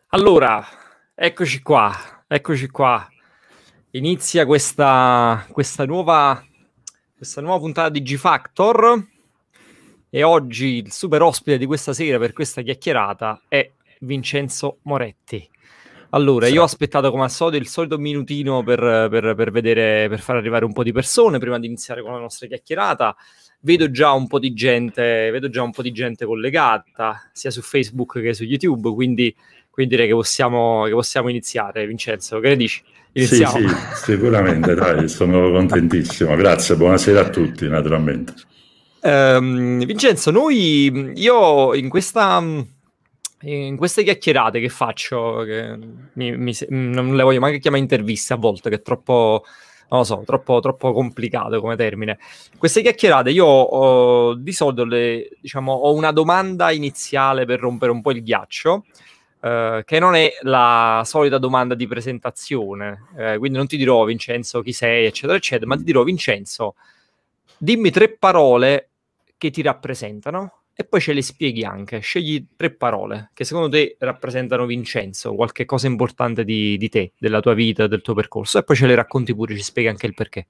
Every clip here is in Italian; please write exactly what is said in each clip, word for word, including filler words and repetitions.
Allora, eccoci qua, eccoci qua. Inizia questa, questa nuova, questa nuova puntata di G-Factor e oggi il super ospite di questa sera per questa chiacchierata è Vincenzo Moretti. Allora, io ho aspettato come al solito il solito minutino per, per, per vedere, per far arrivare un po' di persone prima di iniziare con la nostra chiacchierata. Vedo già un po' di gente, vedo già un po' di gente collegata, sia su Facebook che su YouTube, quindi, quindi direi che possiamo, che possiamo iniziare. Vincenzo, che ne dici? Iniziamo. Sì, sì, sicuramente, dai, sono contentissimo. Grazie, buonasera a tutti, naturalmente. Um, Vincenzo, noi, io in questa... in queste chiacchierate che faccio, che mi, mi, non le voglio neanche chiamare interviste a volte, che è troppo, non lo so, troppo, troppo complicato come termine. Queste chiacchierate io ho, di solito le, diciamo, ho una domanda iniziale per rompere un po' il ghiaccio, eh, che non è la solita domanda di presentazione, eh, quindi non ti dirò Vincenzo chi sei, eccetera, eccetera, ma ti dirò Vincenzo, dimmi tre parole che ti rappresentano. E poi ce le spieghi anche, scegli tre parole che secondo te rappresentano Vincenzo, qualche cosa importante di, di te, della tua vita, del tuo percorso, e poi ce le racconti pure, ci spieghi anche il perché.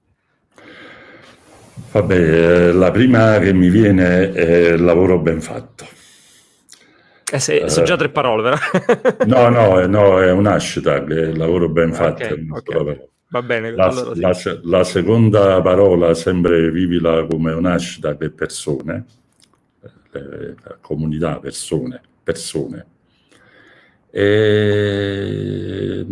Vabbè, la prima che mi viene è lavoro ben fatto. Eh, se, sono già tre parole, però. No, no, no, è un hashtag, è lavoro ben fatto. Okay, okay. Va bene, la, allora sì. la, la seconda parola, sempre vivila come un hashtag, è persone. La comunità, persone, persone. E,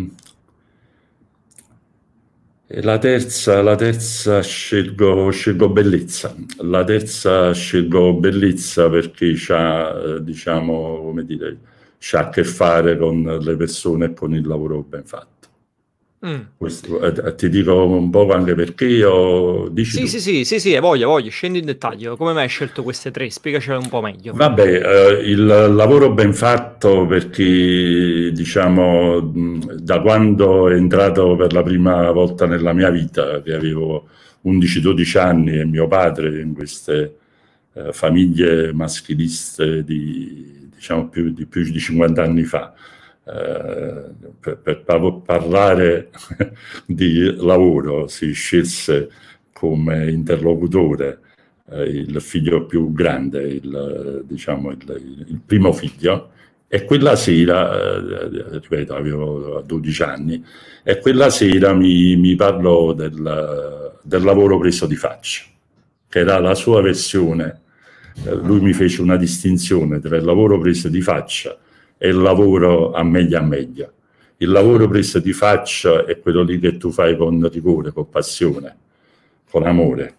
e la terza, la terza scelgo, scelgo bellezza. La terza scelgo bellezza perché c'ha, diciamo, come dire, c'ha a che fare con le persone e con il lavoro ben fatto. Mm. Questo, eh, ti dico un po' anche perché io... Dici sì, tu. sì, sì, sì, sì, voglio, voglio, scendi in dettaglio. Come mai hai scelto queste tre? Spiegacele un po' meglio. Vabbè, eh, il lavoro ben fatto perché, diciamo, da quando è entrato per la prima volta nella mia vita, che avevo undici dodici anni, e mio padre in queste eh, famiglie maschiliste di, diciamo, più di, più di cinquanta anni fa, eh, per, per parlare di lavoro si scelse come interlocutore il figlio più grande, il, diciamo, il, il primo figlio, e quella sera, eh, ripeto, avevo dodici anni, e quella sera mi, mi parlò del, del lavoro preso di faccia, che era la sua versione. Eh, lui mi fece una distinzione tra il lavoro preso di faccia e il lavoro a meglio a meglio. Il lavoro preso di faccia è quello lì che tu fai con rigore, con passione, con amore,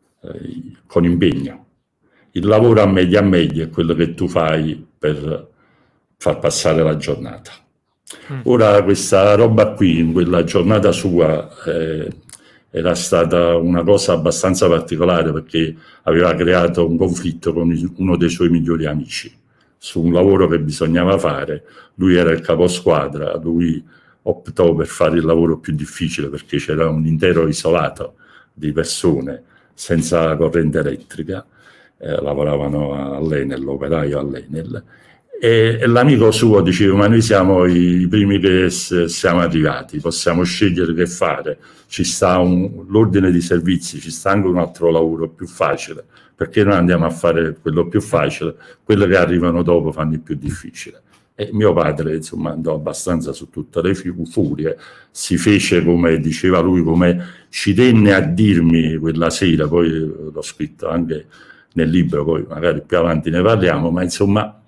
con impegno. Il lavoro a meglio a meglio è quello che tu fai per far passare la giornata. Mm. Ora questa roba qui, in quella giornata sua, eh, era stata una cosa abbastanza particolare perché aveva creato un conflitto con uno dei suoi migliori amici su un lavoro che bisognava fare. Lui era il caposquadra, lui optò per fare il lavoro più difficile perché c'era un intero isolato di persone senza corrente elettrica, eh, lavoravano all'Enel, l'operaio all'Enel, e, e l'amico suo diceva: ma noi siamo i primi che siamo arrivati, possiamo scegliere che fare, ci sta l'ordine di servizi, ci sta anche un altro lavoro più facile, perché noi andiamo a fare quello più facile, quello che arrivano dopo fanno il più difficile. E mio padre, insomma, andò abbastanza su tutte le furie, si fece come diceva lui, come ci tenne a dirmi quella sera, poi l'ho scritto anche nel libro, poi magari più avanti ne parliamo, ma insomma,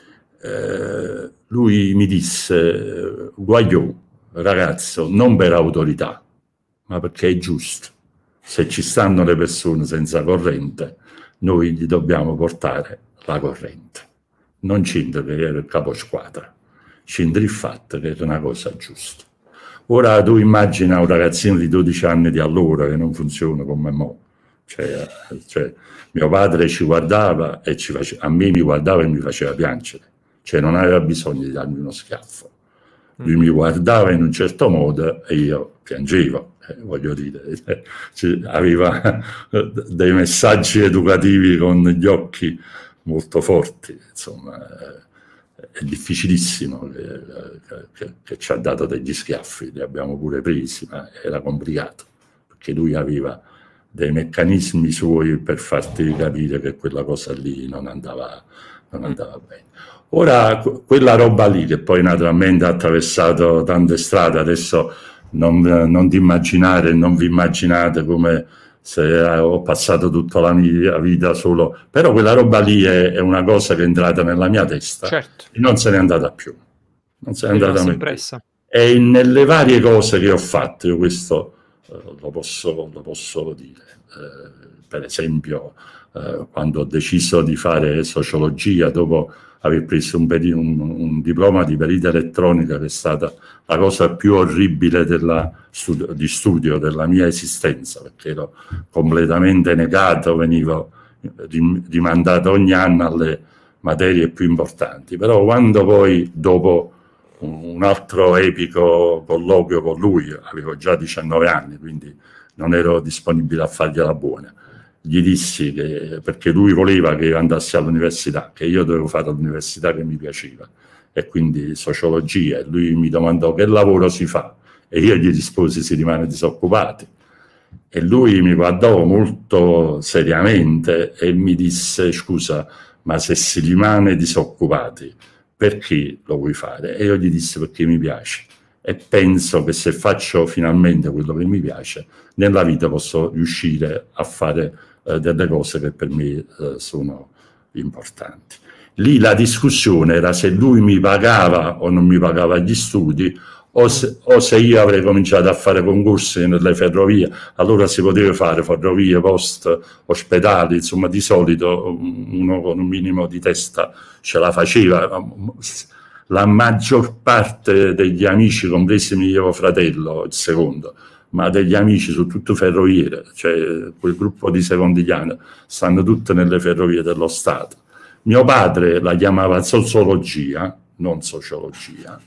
eh, lui mi disse: Guagliò, ragazzo, non per autorità, ma perché è giusto. Se ci stanno le persone senza corrente, noi gli dobbiamo portare la corrente. Non c'entra che era il caposquadra, c'entra il fatto che era una cosa giusta. Ora tu immagina un ragazzino di dodici anni di allora che non funziona come mo'. Cioè, cioè, mio padre ci guardava e ci faceva, a me mi guardava e mi faceva piangere, cioè non aveva bisogno di darmi uno schiaffo. Lui mi guardava in un certo modo e io piangevo, eh, voglio dire, eh, cioè, aveva dei messaggi educativi con gli occhi molto forti, insomma, è difficilissimo, che, che, che ci ha dato degli schiaffi, li abbiamo pure presi, ma era complicato, perché lui aveva dei meccanismi suoi per farti capire che quella cosa lì non andava, non andava bene. Ora, quella roba lì, che poi naturalmente ha attraversato tante strade, adesso non, non ti immaginare, non vi immaginate come se ho passato tutta la mia vita solo, però quella roba lì è, è una cosa che è entrata nella mia testa, certo, e non se n'è andata più, non se n'è andata mai più. E nelle varie cose che ho fatto, io questo eh, lo, posso, lo posso dire, eh, per esempio eh, quando ho deciso di fare sociologia, dopo aver preso un, un, un diploma di perita elettronica, che è stata la cosa più orribile della, studio, di studio della mia esistenza, perché ero completamente negato, venivo rimandato ogni anno alle materie più importanti. Però quando poi, dopo un altro epico colloquio con lui, avevo già diciannove anni, quindi non ero disponibile a fargliela buona, gli dissi che, perché lui voleva che io andassi all'università, che io dovevo fare l'università che mi piaceva, e quindi sociologia, e lui mi domandò che lavoro si fa, e io gli risposi si rimane disoccupati, e lui mi guardò molto seriamente e mi disse: scusa, ma se si rimane disoccupati perché lo vuoi fare? E io gli dissi: perché mi piace, e penso che se faccio finalmente quello che mi piace, nella vita posso riuscire a fare eh, delle cose che per me eh, sono importanti. Lì la discussione era se lui mi pagava o non mi pagava gli studi, o se, o se io avrei cominciato a fare concorsi nelle ferrovie. Allora si poteva fare ferrovie, poste, ospedali, insomma di solito uno con un minimo di testa ce la faceva. La maggior parte degli amici, compreso mio fratello, il secondo, ma degli amici su tutto ferroviere, cioè quel gruppo di secondigliani, stanno tutte nelle ferrovie dello Stato. Mio padre la chiamava sociologia, non sociologia,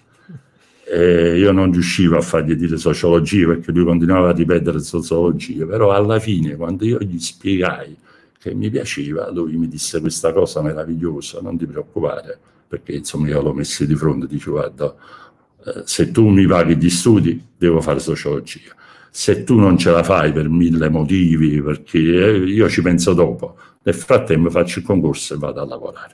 e io non riuscivo a fargli dire sociologia perché lui continuava a ripetere sociologia, però alla fine, quando io gli spiegai che mi piaceva, lui mi disse questa cosa meravigliosa: non ti preoccupare, perché insomma io l'ho messo di fronte, dice: guarda, eh, se tu mi paghi gli studi devo fare sociologia, se tu non ce la fai per mille motivi, perché eh, io ci penso dopo, nel frattempo faccio il concorso e vado a lavorare.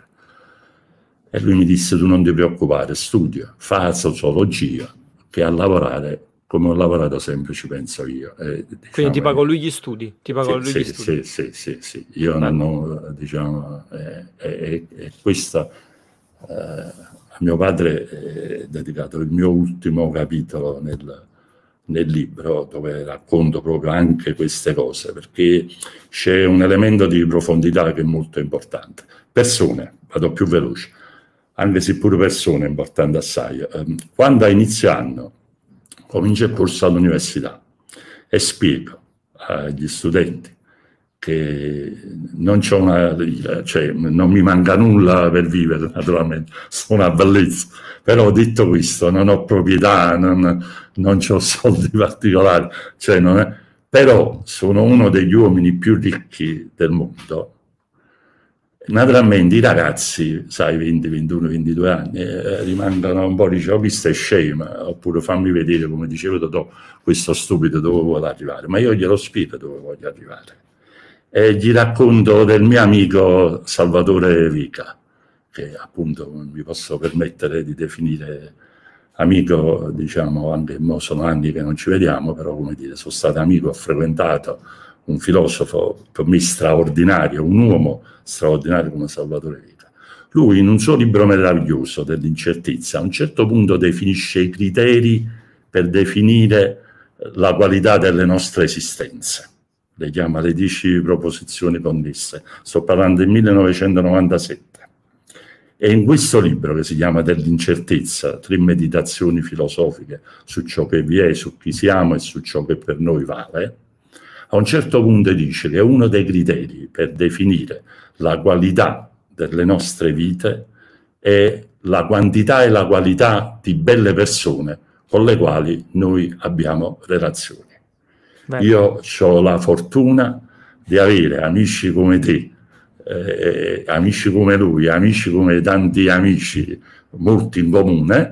E lui mi disse: tu non ti preoccupare, studia, fa sociologia, che a lavorare come ho lavorato sempre ci penso io. E, diciamo, quindi ti pago lui gli studi? Ti pago sì, lui sì, gli studi? Sì, sì, sì, sì. Io non ho, diciamo, è, è, è questa... Uh, a mio padre è dedicato il mio ultimo capitolo nel, nel libro, dove racconto proprio anche queste cose, perché c'è un elemento di profondità che è molto importante. Persone, vado più veloce, anche se pure persone è importante assai. Um, quando a inizio anno comincio il corso all'università e spiego agli studenti che non c'è una, cioè non mi manca nulla per vivere, naturalmente, sono una bellezza, però detto questo, non ho proprietà, non, non ho soldi particolari, cioè non è, però sono uno degli uomini più ricchi del mondo. Naturalmente i ragazzi, sai, venti, ventuno, ventidue anni, eh, rimangono un po', dicevo, questa è scema, oppure fammi vedere, come dicevo Totò, questo stupido dove vuole arrivare, ma io glielo spiego dove voglio arrivare. E gli racconto del mio amico Salvatore Vica, che appunto mi posso permettere di definire amico, diciamo, anche mo sono anni che non ci vediamo, però come dire, sono stato amico, ho frequentato un filosofo per me straordinario, un uomo straordinario come Salvatore Vica. Lui in un suo libro meraviglioso dell'incertezza a un certo punto definisce i criteri per definire la qualità delle nostre esistenze. Le chiama le dieci proposizioni connesse. Sto parlando del millenovecentonovantasette. E in questo libro, che si chiama Dell'incertezza, tre meditazioni filosofiche su ciò che vi è, su chi siamo e su ciò che per noi vale, a un certo punto dice che uno dei criteri per definire la qualità delle nostre vite è la quantità e la qualità di belle persone con le quali noi abbiamo relazioni. Beh. Io ho la fortuna di avere amici come te, eh, amici come lui, amici come tanti amici, molti in comune,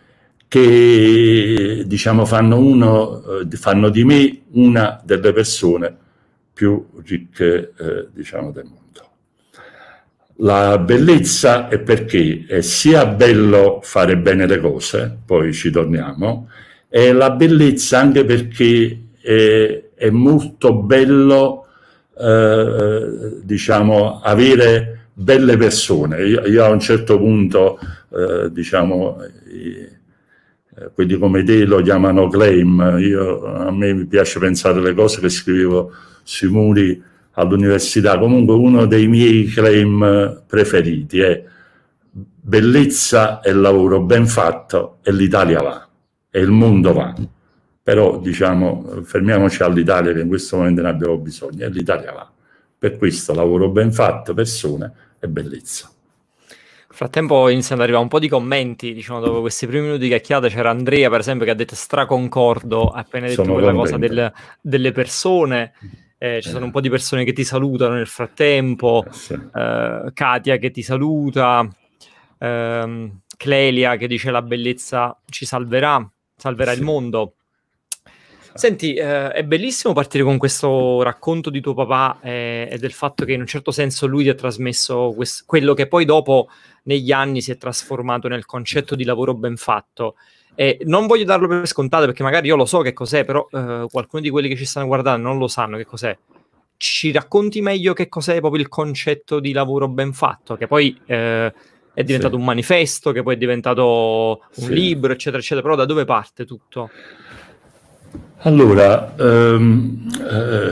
che diciamo fanno, uno, eh, fanno di me una delle persone più ricche eh, diciamo del mondo. La bellezza è perché è sia bello fare bene le cose, poi ci torniamo, e la bellezza anche perché è, è molto bello eh, diciamo avere belle persone. Io, io a un certo punto eh, diciamo i, quelli come te lo chiamano claim, io, a me mi piace pensare le cose che scrivevo sui muri all'università. Comunque uno dei miei claim preferiti è bellezza e lavoro ben fatto e l'Italia va, e il mondo va. Però diciamo, fermiamoci all'Italia che in questo momento ne abbiamo bisogno, e l'Italia va. Per questo lavoro ben fatto, persone e bellezza. Nel frattempo iniziano ad arrivare un po' di commenti, diciamo, dopo questi primi minuti di chiacchierata c'era Andrea, per esempio, che ha detto straconcordo, ha appena detto quella cosa del, delle persone, eh, ci eh. sono un po' di persone che ti salutano nel frattempo, eh, sì. eh, Katia che ti saluta, eh, Clelia che dice la bellezza ci salverà, salverà sì. il mondo. Senti, eh, è bellissimo partire con questo racconto di tuo papà eh, e del fatto che in un certo senso lui ti ha trasmesso quest- quello che poi dopo negli anni si è trasformato nel concetto di lavoro ben fatto. E non voglio darlo per scontato perché magari io lo so che cos'è, però eh, qualcuno di quelli che ci stanno guardando non lo sanno che cos'è. Ci racconti meglio che cos'è proprio il concetto di lavoro ben fatto, che poi eh, è diventato sì. un manifesto, che poi è diventato un sì. libro, eccetera, eccetera, però da dove parte tutto? Allora, um, eh,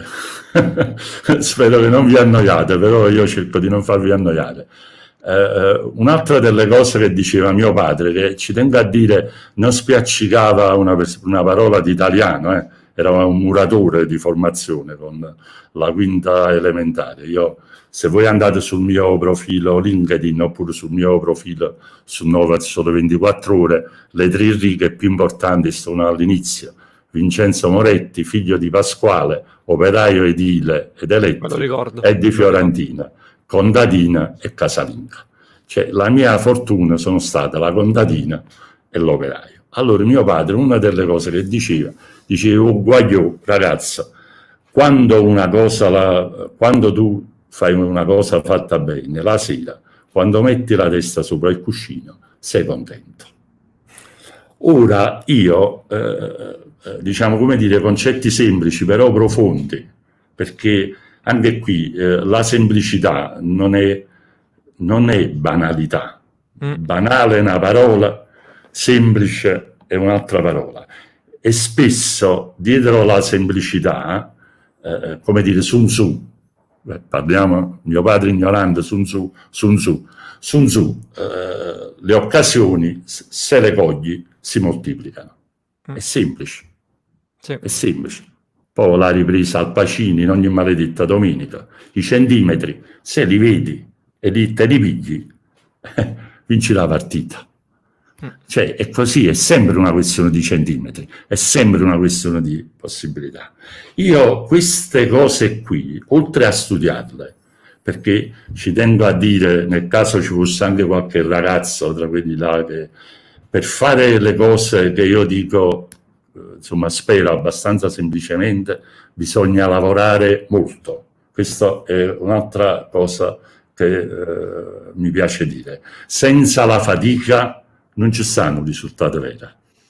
spero che non vi annoiate, però io cerco di non farvi annoiare. Uh, un'altra delle cose che diceva mio padre, che ci tengo a dire, non spiaccicava una, una parola di italiano, eh, era un muratore di formazione con la quinta elementare. Io, se voi andate sul mio profilo LinkedIn oppure sul mio profilo su Nova Sole ventiquattro Ore, le tre righe più importanti sono all'inizio. Vincenzo Moretti, figlio di Pasquale, operaio edile ed eletto, e di Fiorentina, contadina e casalinga. Cioè, la mia fortuna sono stata la contadina e l'operaio. Allora mio padre, una delle cose che diceva, diceva, oh, guagliò, ragazzo, quando una cosa, la, quando tu fai una cosa fatta bene, la sera, quando metti la testa sopra il cuscino, sei contento. Ora io, eh, diciamo, come dire, concetti semplici però profondi, perché anche qui eh, la semplicità non è, non è banalità. Mm. Banale è una parola, semplice è un'altra parola. E spesso dietro la semplicità, eh, come dire, Sun Tzu, beh, parliamo, mio padre ignorante, Sun Tzu, Sun Tzu, Sun Tzu eh, le occasioni, se le cogli, si moltiplicano. Mm. È semplice. Sì. È semplice. Poi la ripresa al Pacini in ogni maledetta domenica. I centimetri, se li vedi e li, te li pigli, eh, vinci la partita. Mm. Cioè, è così, è sempre una questione di centimetri, è sempre una questione di possibilità. Io queste cose qui, oltre a studiarle, perché ci tengo a dire, nel caso ci fosse anche qualche ragazzo tra quelli là che per fare le cose che io dico, insomma, spero abbastanza semplicemente, bisogna lavorare molto. Questa è un'altra cosa che eh, mi piace dire. Senza la fatica non ci stanno risultati veri.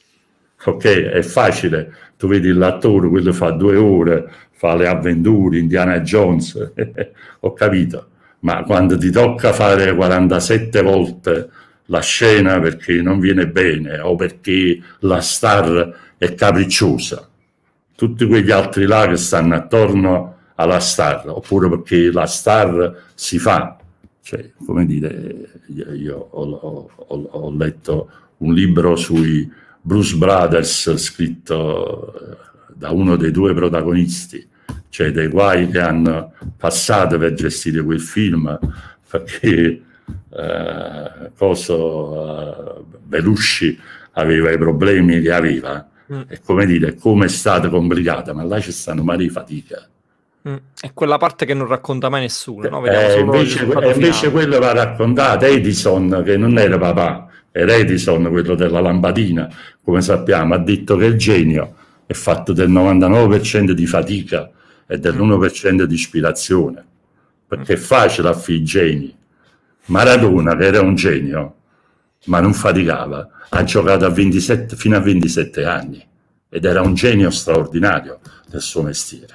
Ok? È facile, tu vedi l'attore, quello fa due ore, fa le avventure, Indiana Jones, ho capito, ma quando ti tocca fare quarantasette volte la scena perché non viene bene o perché la star è capricciosa, tutti quegli altri là che stanno attorno alla star, oppure perché la star si fa, cioè, come dire, io ho, ho, ho letto un libro sui Blues Brothers scritto da uno dei due protagonisti, cioè dei guai che hanno passato per gestire quel film, perché eh, coso, eh, Belushi aveva i problemi che aveva, mm. e come dire, come è stata complicata, ma là ci stanno mari fatica, Mm. È quella parte che non racconta mai nessuno, no? Eh, solo invece, il invece quello va raccontato. Edison, che non era papà, era Edison, quello della lampadina, come sappiamo, ha detto che il genio è fatto del novantanove per cento di fatica e dell'uno per cento di ispirazione, perché è facile a fare i geni. Maradona, che era un genio, ma non faticava, ha giocato a ventisette, fino a ventisette anni ed era un genio straordinario del suo mestiere.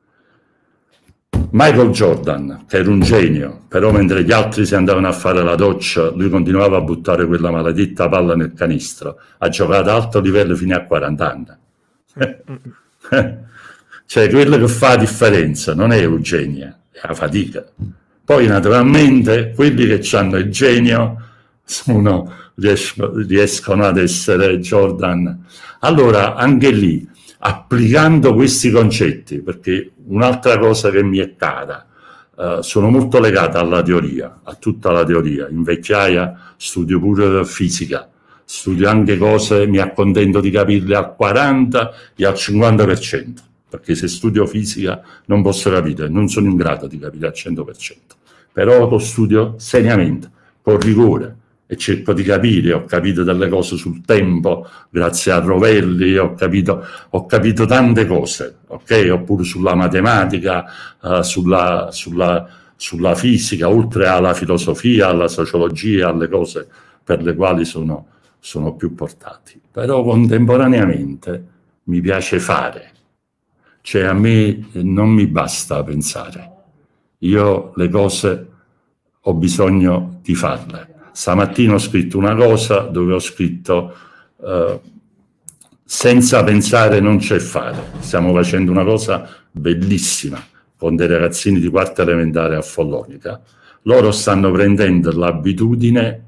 Michael Jordan, che era un genio, però mentre gli altri si andavano a fare la doccia, lui continuava a buttare quella maledetta palla nel canestro. Ha giocato a alto livello fino a quaranta anni. Cioè, quello che fa la differenza non è Eugenia, è la fatica. Poi, naturalmente, quelli che hanno il genio sono, riescono ad essere Jordan. Allora, anche lì, applicando questi concetti, perché un'altra cosa che mi è cara, eh, sono molto legata alla teoria, a tutta la teoria. In vecchiaia studio pure fisica, studio anche cose, mi accontento di capirle al quaranta e al cinquanta per cento, perché se studio fisica non posso capire, non sono in grado di capire al cento per cento, però lo studio seriamente, con rigore, e cerco di capire. Ho capito delle cose sul tempo grazie a Rovelli, ho capito, ho capito tante cose, ok? Oppure sulla matematica, uh, sulla, sulla, sulla fisica, oltre alla filosofia, alla sociologia, alle cose per le quali sono, sono più portati. Però contemporaneamente mi piace fare, cioè a me non mi basta pensare, io le cose ho bisogno di farle. Stamattina ho scritto una cosa dove ho scritto uh, senza pensare non c'è fare. Stiamo facendo una cosa bellissima con dei ragazzini di quarta elementare a Follonica. Loro stanno prendendo l'abitudine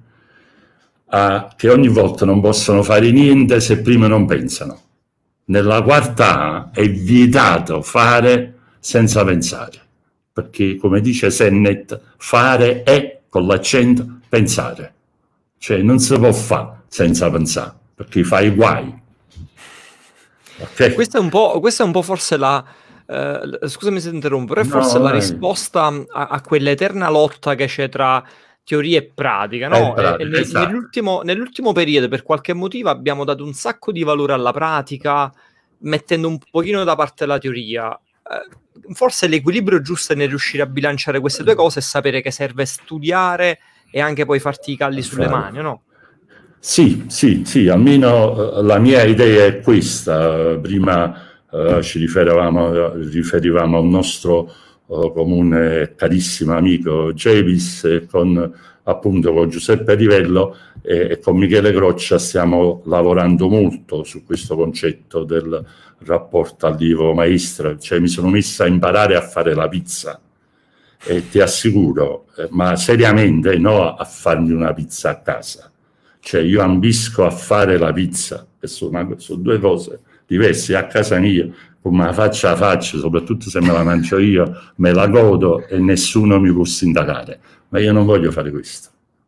a, che ogni volta non possono fare niente se prima non pensano. Nella quarta A è vietato fare senza pensare, perché come dice Sennett, fare è con l'accento pensare, cioè non si può fare senza pensare, perché fai guai. Okay? Questa è un po', questa è un po' forse la, eh, scusami se interrompo, però è forse no, la risposta a, a quell'eterna lotta che c'è tra teoria e pratica, no? pratica, e, e esatto. nell'ultimo, nell'ultimo periodo, per qualche motivo, abbiamo dato un sacco di valore alla pratica, mettendo un pochino da parte la teoria. Eh, forse l'equilibrio giusto è nel riuscire a bilanciare queste due cose e sapere che serve studiare e anche poi farti i calli sulle mani, no? Sì, sì, sì, almeno uh, la mia idea è questa. Prima uh, ci riferivamo, riferivamo a un nostro uh, comune carissimo amico Jevis, e con appunto con Giuseppe Rivello e, e con Michele Croccia stiamo lavorando molto su questo concetto del rapporto allievo-maestro. Cioè mi sono messa a imparare a fare la pizza. E ti assicuro, eh, ma seriamente, no a farmi una pizza a casa. Cioè io ambisco a fare la pizza, che sono, sono due cose diverse. A casa mia, come la faccio a faccia, soprattutto se me la mangio io, me la godo e nessuno mi può sindacare. Ma io non voglio fare questo.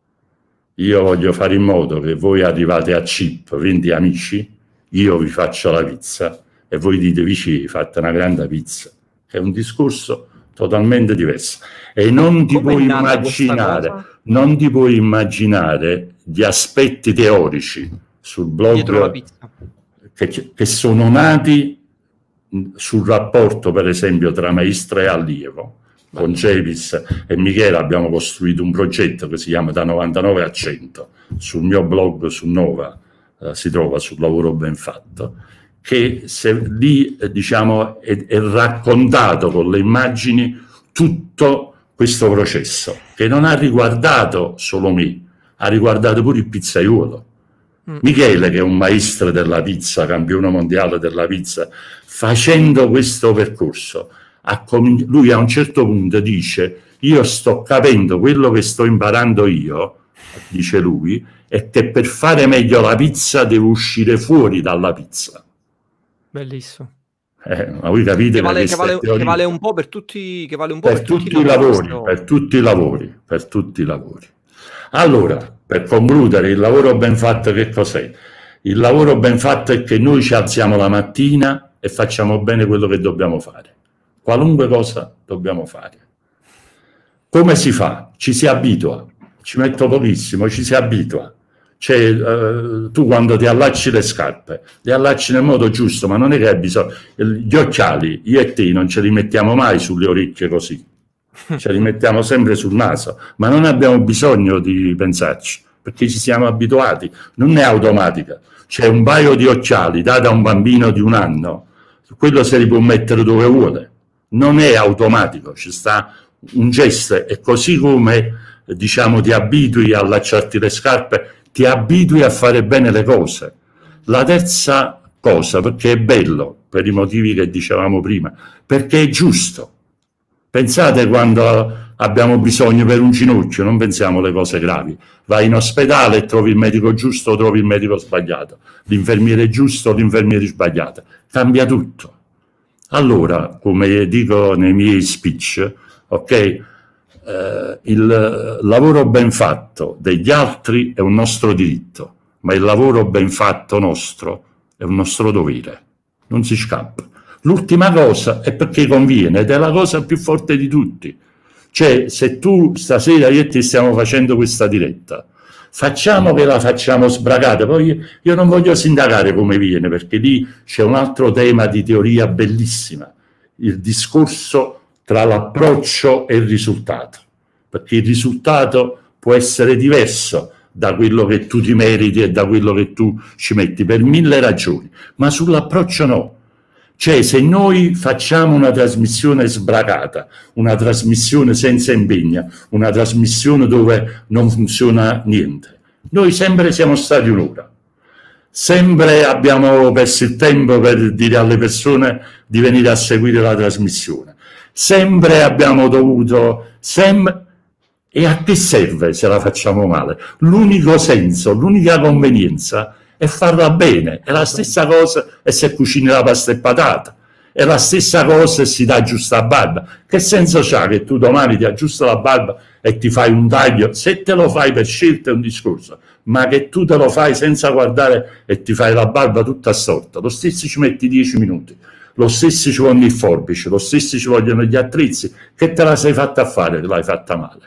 Io voglio fare in modo che voi arrivate a Chip, venti amici, io vi faccio la pizza e voi dite vicini, fate una grande pizza. È un discorso totalmente diverso, e non ti puoi immaginare non ti puoi immaginare gli aspetti teorici sul blog che, che sono nati sul rapporto, per esempio, tra maestro e allievo. Con Jevis e Michele abbiamo costruito un progetto che si chiama Da novantanove a cento, sul mio blog su Nova, eh, si trova sul Lavoro Ben Fatto, che se lì eh, diciamo è, è raccontato con le immagini tutto questo processo, che non ha riguardato solo me, ha riguardato pure il pizzaiolo. Mm. Michele, che è un maestro della pizza, campione mondiale della pizza, facendo questo percorso, a lui a un certo punto dice: io sto capendo quello che sto imparando io, dice lui, è che per fare meglio la pizza devo uscire fuori dalla pizza. Bellissimo. Eh, ma voi capite che vale, che, vale, che vale un po' per tutti, che vale un po' per, per tutti, tutti i lavori, lavori per tutti i lavori, per tutti i lavori. Allora, per concludere, il lavoro ben fatto che cos'è? Il lavoro ben fatto è che noi ci alziamo la mattina e facciamo bene quello che dobbiamo fare. qualunque cosa dobbiamo fare. Come si fa? Ci si abitua, ci metto pochissimo, ci si abitua. Cioè, eh, tu quando ti allacci le scarpe, le allacci nel modo giusto, ma non è che hai bisogno. Gli occhiali, io e te, non ce li mettiamo mai sulle orecchie così, ce li mettiamo sempre sul naso, ma non abbiamo bisogno di pensarci, perché ci siamo abituati, non è automatica. C'è un paio di occhiali dati a un bambino di un anno, quello se li può mettere dove vuole, non è automatico, ci sta un gesto, e così come, diciamo, ti abitui a allacciarti le scarpe, ti abitui a fare bene le cose. La terza cosa, perché è bello, per i motivi che dicevamo prima, perché è giusto. Pensate quando abbiamo bisogno per un ginocchio, non pensiamo alle cose gravi. Vai in ospedale e trovi il medico giusto o trovi il medico sbagliato, l'infermiere giusto o l'infermiere sbagliato. Cambia tutto. Allora, come dico nei miei speech, ok? Eh, il lavoro ben fatto degli altri è un nostro diritto, ma il lavoro ben fatto nostro è un nostro dovere, non si scappa. L'ultima cosa è perché conviene, ed è la cosa più forte di tutti. Cioè, se tu stasera io e te stiamo facendo questa diretta, facciamo che la facciamo sbragata, poi io, io non voglio sindacare come viene, perché lì c'è un altro tema di teoria bellissima, il discorso tra l'approccio e il risultato, perché il risultato può essere diverso da quello che tu ti meriti e da quello che tu ci metti, per mille ragioni, ma sull'approccio no. Cioè, se noi facciamo una trasmissione sbracata, una trasmissione senza impegno, una trasmissione dove non funziona niente, noi sempre siamo stati un'ora. Sempre abbiamo perso il tempo per dire alle persone di venire a seguire la trasmissione. Sempre abbiamo dovuto... Sem- e a che serve se la facciamo male? L'unico senso, l'unica convenienza è farla bene. È la stessa cosa e se cucini la pasta e patata. È la stessa cosa se si dà giusta barba. Che senso c'ha che tu domani ti aggiusta la barba e ti fai un taglio? Se te lo fai per scelta è un discorso, ma che tu te lo fai senza guardare e ti fai la barba tutta storta, lo stesso ci metti dieci minuti. Lo stesso ci vogliono il forbice, lo stesso ci vogliono gli attrezzi, che te la sei fatta a fare, che l'hai fatta male.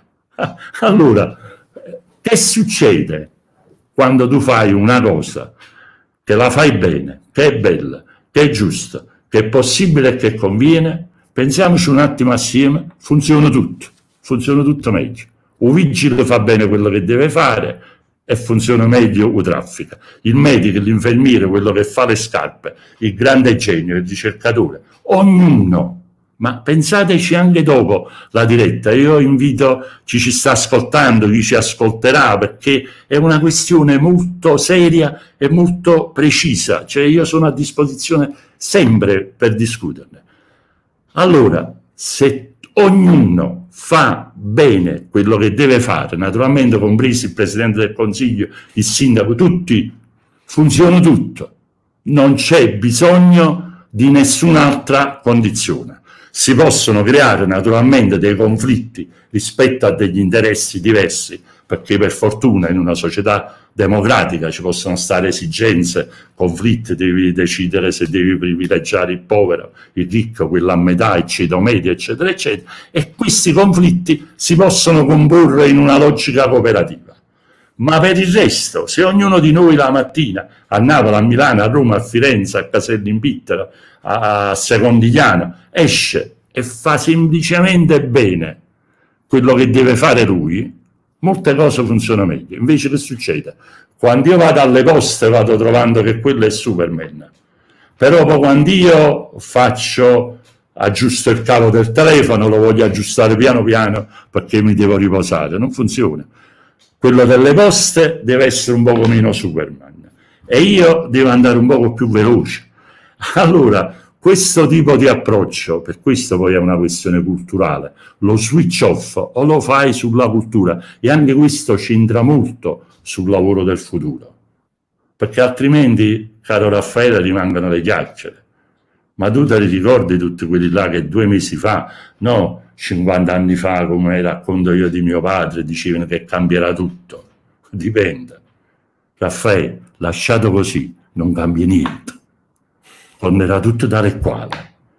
Allora, che succede quando tu fai una cosa, che la fai bene, che è bella, che è giusta, che è possibile e che conviene? Pensiamoci un attimo assieme, funziona tutto, funziona tutto meglio. Un vigile fa bene quello che deve fare, e funziona meglio il traffico. Il medico, l'infermiere, quello che fa le scarpe, il grande genio, il ricercatore, ognuno. Ma pensateci anche dopo la diretta. Io invito chi ci sta ascoltando, chi ci ascolterà, perché è una questione molto seria e molto precisa. Cioè io sono a disposizione sempre per discuterne. Allora, se ognuno fa bene quello che deve fare, naturalmente compreso il Presidente del Consiglio, il Sindaco, tutti, funziona tutto. Non c'è bisogno di nessun'altra condizione. Si possono creare naturalmente dei conflitti rispetto a degli interessi diversi, perché per fortuna in una società democratica ci possono stare esigenze, conflitti, devi decidere se devi privilegiare il povero, il ricco, quello a metà, il ceto medio, eccetera, eccetera, e questi conflitti si possono comporre in una logica cooperativa. Ma per il resto, se ognuno di noi la mattina a Napoli, a Milano, a Roma, a Firenze, a Casellimbittera, a Secondigliano, esce e fa semplicemente bene quello che deve fare lui, molte cose funzionano meglio. Invece che succede? Quando io vado alle poste vado trovando che quello è Superman, però poi quando io faccio, aggiusto il cavo del telefono, lo voglio aggiustare piano piano perché mi devo riposare, non funziona. Quello delle poste deve essere un poco meno Superman e io devo andare un poco più veloce. Allora, questo tipo di approccio, per questo poi è una questione culturale, lo switch off o lo fai sulla cultura, e anche questo c'entra molto sul lavoro del futuro, perché altrimenti, caro Raffaele, rimangono le chiacchiere. Ma tu te li ricordi tutti quelli là che due mesi fa, no, cinquanta anni fa, come racconto io di mio padre, dicevano che cambierà tutto? Dipende. Raffaele, lasciato così, non cambia niente. Tornerà tutto tale e quale.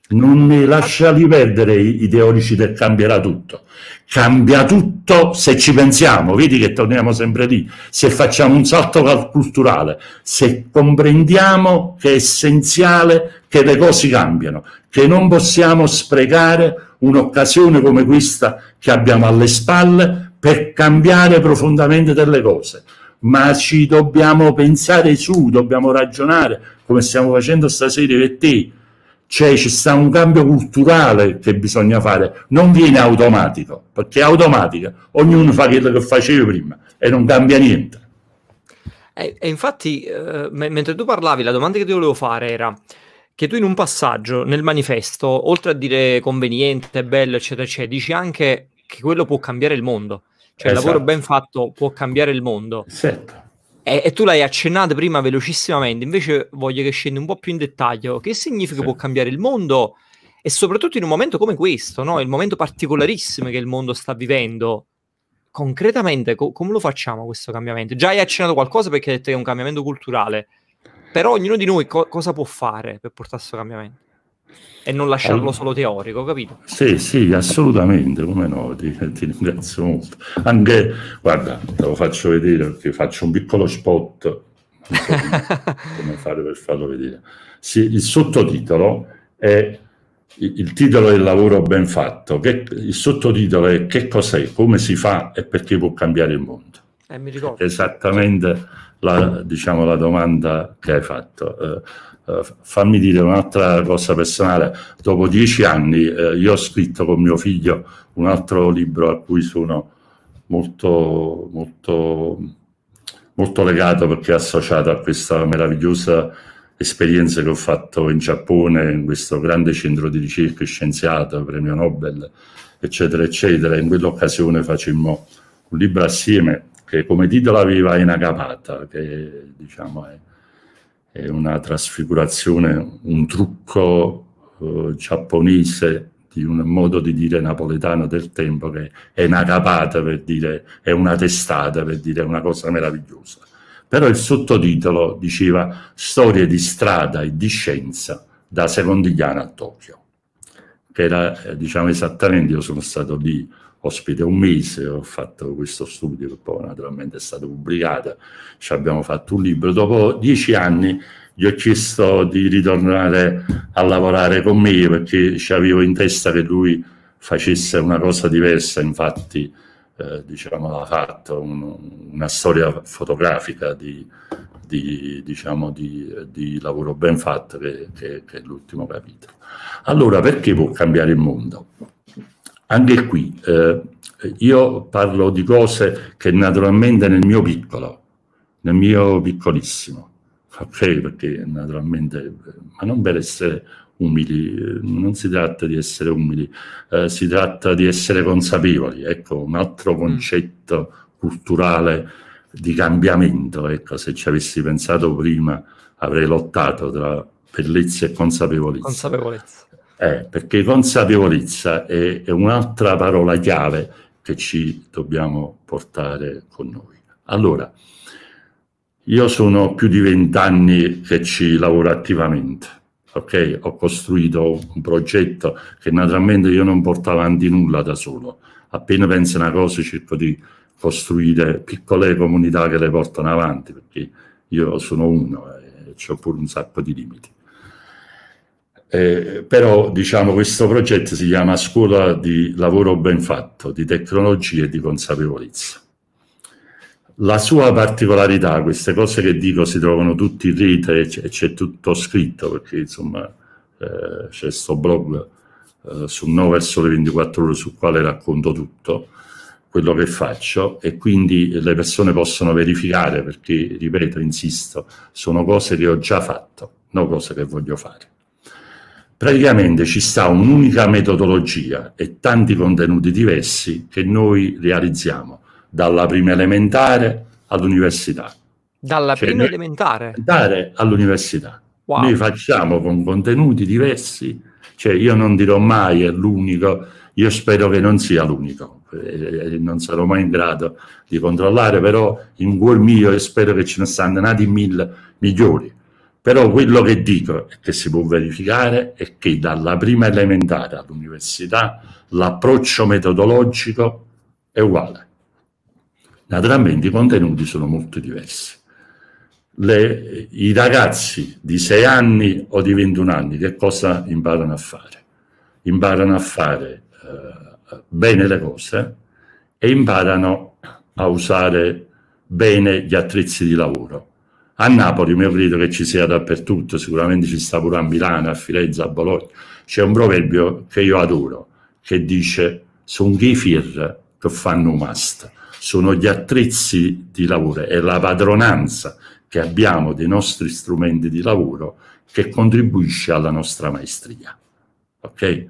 Non mi lasciali perdere i, i teorici del cambierà tutto. Cambia tutto se ci pensiamo, vedi che torniamo sempre lì, se facciamo un salto culturale, se comprendiamo che è essenziale che le cose cambiano, che non possiamo sprecare un'occasione come questa che abbiamo alle spalle per cambiare profondamente delle cose, ma ci dobbiamo pensare su, dobbiamo ragionare come stiamo facendo stasera per te. Cioè ci sta un cambio culturale che bisogna fare, non viene automatico, perché è automatica, ognuno fa quello che faceva prima e non cambia niente. E, e infatti, eh, mentre tu parlavi, la domanda che ti volevo fare era che tu in un passaggio nel manifesto, oltre a dire conveniente, bello, eccetera, eccetera, dici anche che quello può cambiare il mondo, cioè esatto. Il lavoro ben fatto può cambiare il mondo. Certo. E, e tu l'hai accennato prima velocissimamente, invece voglio che scendi un po' più in dettaglio. Che significa sì. Può cambiare il mondo? E soprattutto in un momento come questo, no? Il momento particolarissimo che il mondo sta vivendo. Concretamente, co- come lo facciamo questo cambiamento? Già hai accennato qualcosa perché hai detto che è un cambiamento culturale, però ognuno di noi co- cosa può fare per portare questo cambiamento? E non lasciarlo allora, solo teorico, capito? Sì, sì, assolutamente, come no, ti, ti ringrazio molto. Anche, guarda, te lo faccio vedere perché faccio un piccolo spot, non so come, come fare per farlo vedere. Sì, il sottotitolo è, il, il titolo del lavoro ben fatto, che, il sottotitolo è che cos'è, come si fa e perché può cambiare il mondo. Eh, mi ricordo. Esattamente la, diciamo, la domanda che hai fatto. Eh, Uh, fammi dire un'altra cosa personale. Dopo dieci anni uh, io ho scritto con mio figlio un altro libro a cui sono molto, molto, molto legato perché è associato a questa meravigliosa esperienza che ho fatto in Giappone, in questo grande centro di ricerca scienziato, premio Nobel, eccetera, eccetera. In quell'occasione facemmo un libro assieme che come titolo aveva Inagapata, che diciamo è è una trasfigurazione, un trucco eh, giapponese di un modo di dire napoletano del tempo che è una capata per dire, è una testata per dire una cosa meravigliosa. Però il sottotitolo diceva Storie di strada e di scienza da Secondigliano a Tokyo, che era eh, diciamo esattamente, io sono stato lì ospite un mese, ho fatto questo studio che poi naturalmente è stato pubblicato, ci abbiamo fatto un libro. Dopo dieci anni gli ho chiesto di ritornare a lavorare con me perché ci avevo in testa che lui facesse una cosa diversa, infatti eh, diciamo l'ha fatto, un, una storia fotografica di, di, diciamo, di, di lavoro ben fatto che, che, che è l'ultimo capitolo. Allora, perché può cambiare il mondo? Anche qui eh, io parlo di cose che naturalmente nel mio piccolo, nel mio piccolissimo, ok? Perché naturalmente, ma non per essere umili, non si tratta di essere umili, eh, si tratta di essere consapevoli. Ecco, un altro concetto culturale di cambiamento, ecco, se ci avessi pensato prima avrei lottato tra bellezza e consapevolezza. Consapevolezza. Eh, perché consapevolezza è, è un'altra parola chiave che ci dobbiamo portare con noi. Allora, io sono più di vent'anni che ci lavoro attivamente, ok? Ho costruito un progetto che naturalmente io non porto avanti nulla da solo. Appena penso una cosa cerco di costruire piccole comunità che le portano avanti, perché io sono uno e ho pure un sacco di limiti. Eh, però diciamo questo progetto si chiama Scuola di Lavoro Ben Fatto, di tecnologia e di consapevolezza. La sua particolarità, queste cose che dico si trovano tutti in rete e c'è tutto scritto, perché insomma eh, c'è sto blog eh, su nove al Sole ventiquattro Ore sul quale racconto tutto quello che faccio e quindi le persone possono verificare, perché ripeto, insisto, sono cose che ho già fatto, non cose che voglio fare. Praticamente ci sta un'unica metodologia e tanti contenuti diversi che noi realizziamo dalla prima elementare all'università. Dalla cioè, prima elementare? All'università. Wow. Noi facciamo con contenuti diversi, cioè io non dirò mai è l'unico, io spero che non sia l'unico, eh, non sarò mai in grado di controllare, però in cuor mio e spero che ce ne stanno nati mille migliori. Però quello che dico e che si può verificare è che dalla prima elementare all'università l'approccio metodologico è uguale. Naturalmente i contenuti sono molto diversi. Le, I ragazzi di sei anni o di ventuno anni che cosa imparano a fare? Imparano a fare eh, bene le cose e imparano a usare bene gli attrezzi di lavoro. A Napoli, io credo che ci sia dappertutto, sicuramente ci sta pure a Milano, a Firenze, a Bologna. C'è un proverbio che io adoro, che dice: sono i fier che fanno un mast, sono gli attrezzi di lavoro, è la padronanza che abbiamo dei nostri strumenti di lavoro che contribuisce alla nostra maestria. Ok? Eh,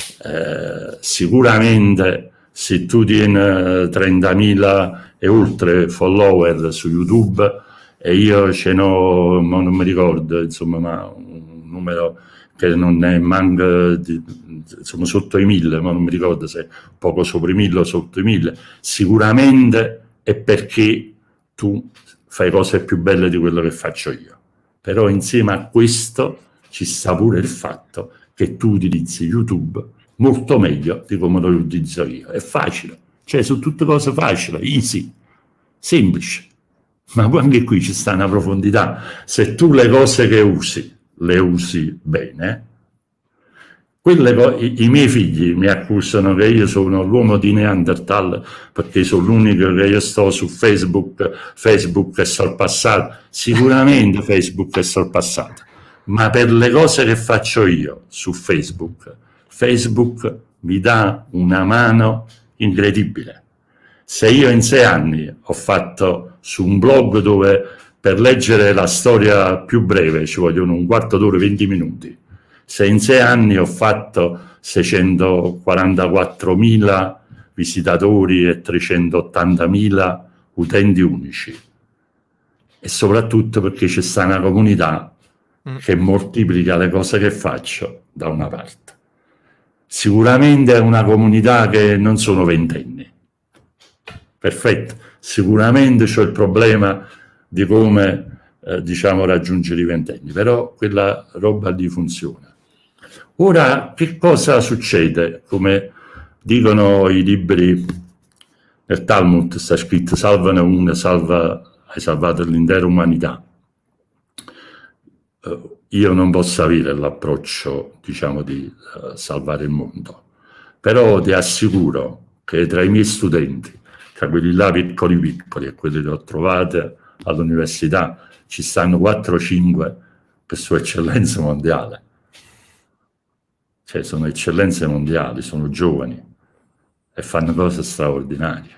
sicuramente se tu tieni trentamila e oltre follower su YouTube, e io ce n'ho, ma non mi ricordo, insomma, ma un numero che non è manca, di, insomma, sotto i mille, ma non mi ricordo se poco sopra i mille o sotto i mille, sicuramente è perché tu fai cose più belle di quello che faccio io. Però insieme a questo ci sta pure il fatto che tu utilizzi YouTube molto meglio di come lo utilizzo io. È facile, cioè sono tutte cose facili, easy, semplici. Ma poi anche qui ci sta una profondità. Se tu le cose che usi le usi bene, quelle i, i miei figli mi accusano che io sono l'uomo di Neanderthal perché sono l'unico che io sto su Facebook, Facebook è sorpassato. Sicuramente Facebook è sorpassato, ma per le cose che faccio io su Facebook, Facebook mi dà una mano incredibile. Se io in sei anni ho fatto su un blog dove per leggere la storia più breve ci vogliono un quarto d'ora, venti minuti, se in sei anni ho fatto seicentoquarantaquattromila visitatori e trecentottantamila utenti unici, e soprattutto perché c'è sta una comunità che moltiplica le cose che faccio da una parte. Sicuramente è una comunità che non sono ventenni. Perfetto, sicuramente c'ho il problema di come eh, diciamo raggiungere i ventenni, però quella roba lì funziona. Ora, che cosa succede? Come dicono i libri nel Talmud, sta scritto: salvane una, salva, hai salvato l'intera umanità. Uh, io non posso avere l'approccio, diciamo, di uh, salvare il mondo, però ti assicuro che tra i miei studenti, tra quelli là piccoli piccoli e quelli che ho trovato all'università, ci stanno quattro cinque per sua eccellenza mondiale. Cioè sono eccellenze mondiali, sono giovani e fanno cose straordinarie.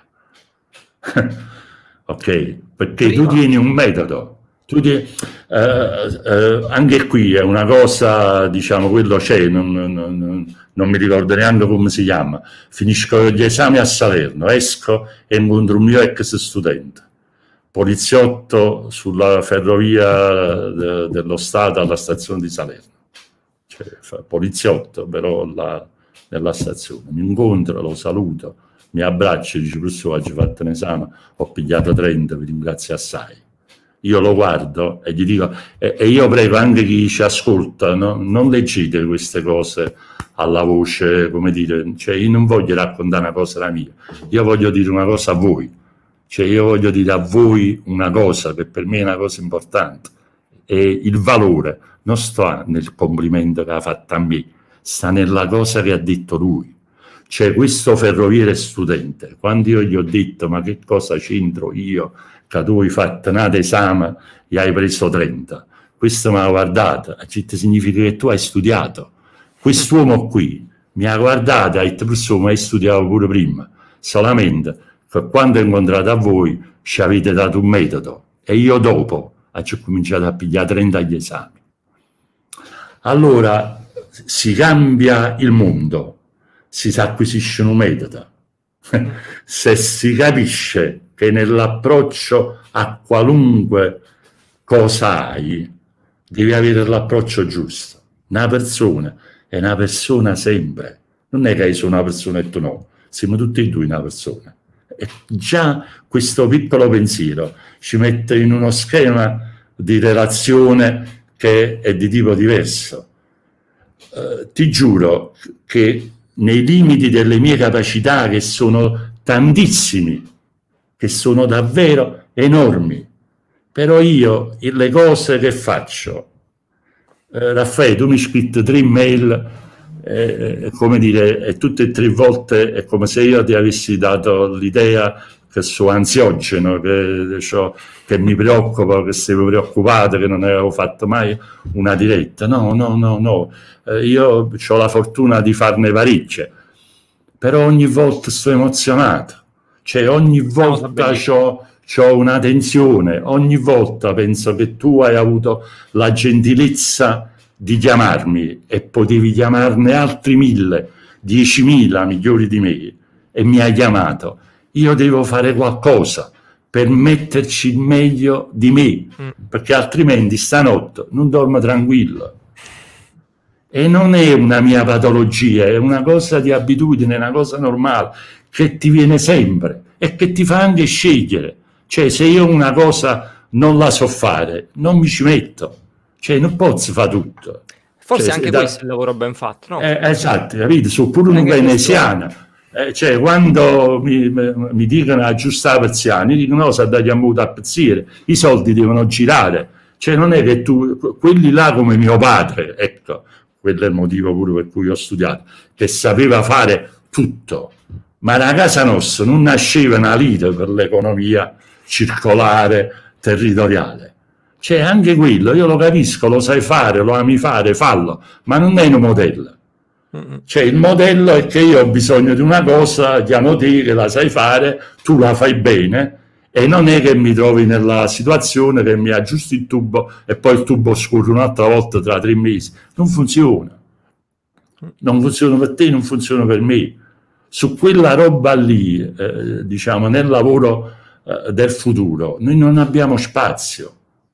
Ok? Perché tu tieni un metodo. Tu tieni, eh, eh, anche qui è una cosa, diciamo, quello c'è, non, non, non, non mi ricordo neanche come si chiama. Finisco gli esami a Salerno, esco e incontro un mio ex studente, poliziotto sulla ferrovia de, dello Stato alla stazione di Salerno. Cioè, poliziotto, però là, nella stazione. Mi incontro, lo saluto, mi abbraccio e dice: professore, oggi ho fatto un esame, ho pigliato trenta, vi ringrazio assai. Io lo guardo e gli dico, e, e io prego anche chi ci ascolta, no? Non leggete queste cose alla voce, come dire, cioè io non voglio raccontare una cosa la mia, io voglio dire una cosa a voi, cioè io voglio dire a voi una cosa che per me è una cosa importante, e il valore non sta nel complimento che ha fatto a me, sta nella cosa che ha detto lui. Cioè questo ferroviere studente, quando io gli ho detto: ma che cosa c'entro io che tu hai fatto un esame e hai preso trenta, questo mi ha guardato, significa che tu hai studiato. Quest'uomo qui mi ha guardato e ha detto: professore, ma hai studiato pure prima, solamente che quando ho incontrato a voi ci avete dato un metodo e io dopo ho cominciato a pigliare trenta agli esami. Allora si cambia il mondo, si acquisisce un metodo. Se si capisce che nell'approccio a qualunque cosa hai, devi avere l'approccio giusto. Una persona è una persona sempre, non è che sono una persona e tu no, siamo tutti e due una persona. E già questo piccolo pensiero ci mette in uno schema di relazione che è di tipo diverso. Eh, ti giuro che nei limiti delle mie capacità, che sono tantissimi, che sono davvero enormi, però io le cose che faccio, eh, Raffaele, tu mi hai scritto tre mail, eh, come dire, e tutte e tre volte è come se io ti avessi dato l'idea che sono ansiogeno, che, che mi preoccupo, che sei preoccupato, che non avevo fatto mai una diretta. No, no, no, no. Eh, io ho la fortuna di farne parecchie, però ogni volta sto emozionato, cioè ogni volta ho una tensione, ogni volta penso che tu hai avuto la gentilezza di chiamarmi e potevi chiamarne altri mille, diecimila migliori di me, e mi hai chiamato. Io devo fare qualcosa per metterci il meglio di me, mm. perché altrimenti stanotte non dormo tranquillo. E non è una mia patologia, è una cosa di abitudine, una cosa normale, che ti viene sempre e che ti fa anche scegliere. Cioè, se io una cosa non la so fare, non mi ci metto. Cioè, non posso fare tutto. Forse cioè, anche da... questo è il lavoro ben fatto, no? Eh, esatto, capito? Sono pure un veneziano. Eh, cioè, quando mi, mi dicono aggiustare persiani, dicono no, si è avuto a pezziere, i soldi devono girare. Cioè, non è che tu, quelli là come mio padre, ecco, quello è il motivo pure per cui ho studiato, che sapeva fare tutto. Ma la casa nostra non nasceva una lite per l'economia circolare, territoriale. Cioè, anche quello, io lo capisco, lo sai fare, lo ami fare, fallo, ma non è un modello. Cioè, il modello è che io ho bisogno di una cosa, chiamo te che la sai fare, tu la fai bene, e non è che mi trovi nella situazione che mi aggiusti il tubo e poi il tubo scorre un'altra volta tra tre mesi. Non funziona. Non funziona per te, non funziona per me. Su quella roba lì, eh, diciamo, nel lavoro eh, del futuro, noi non abbiamo spazio.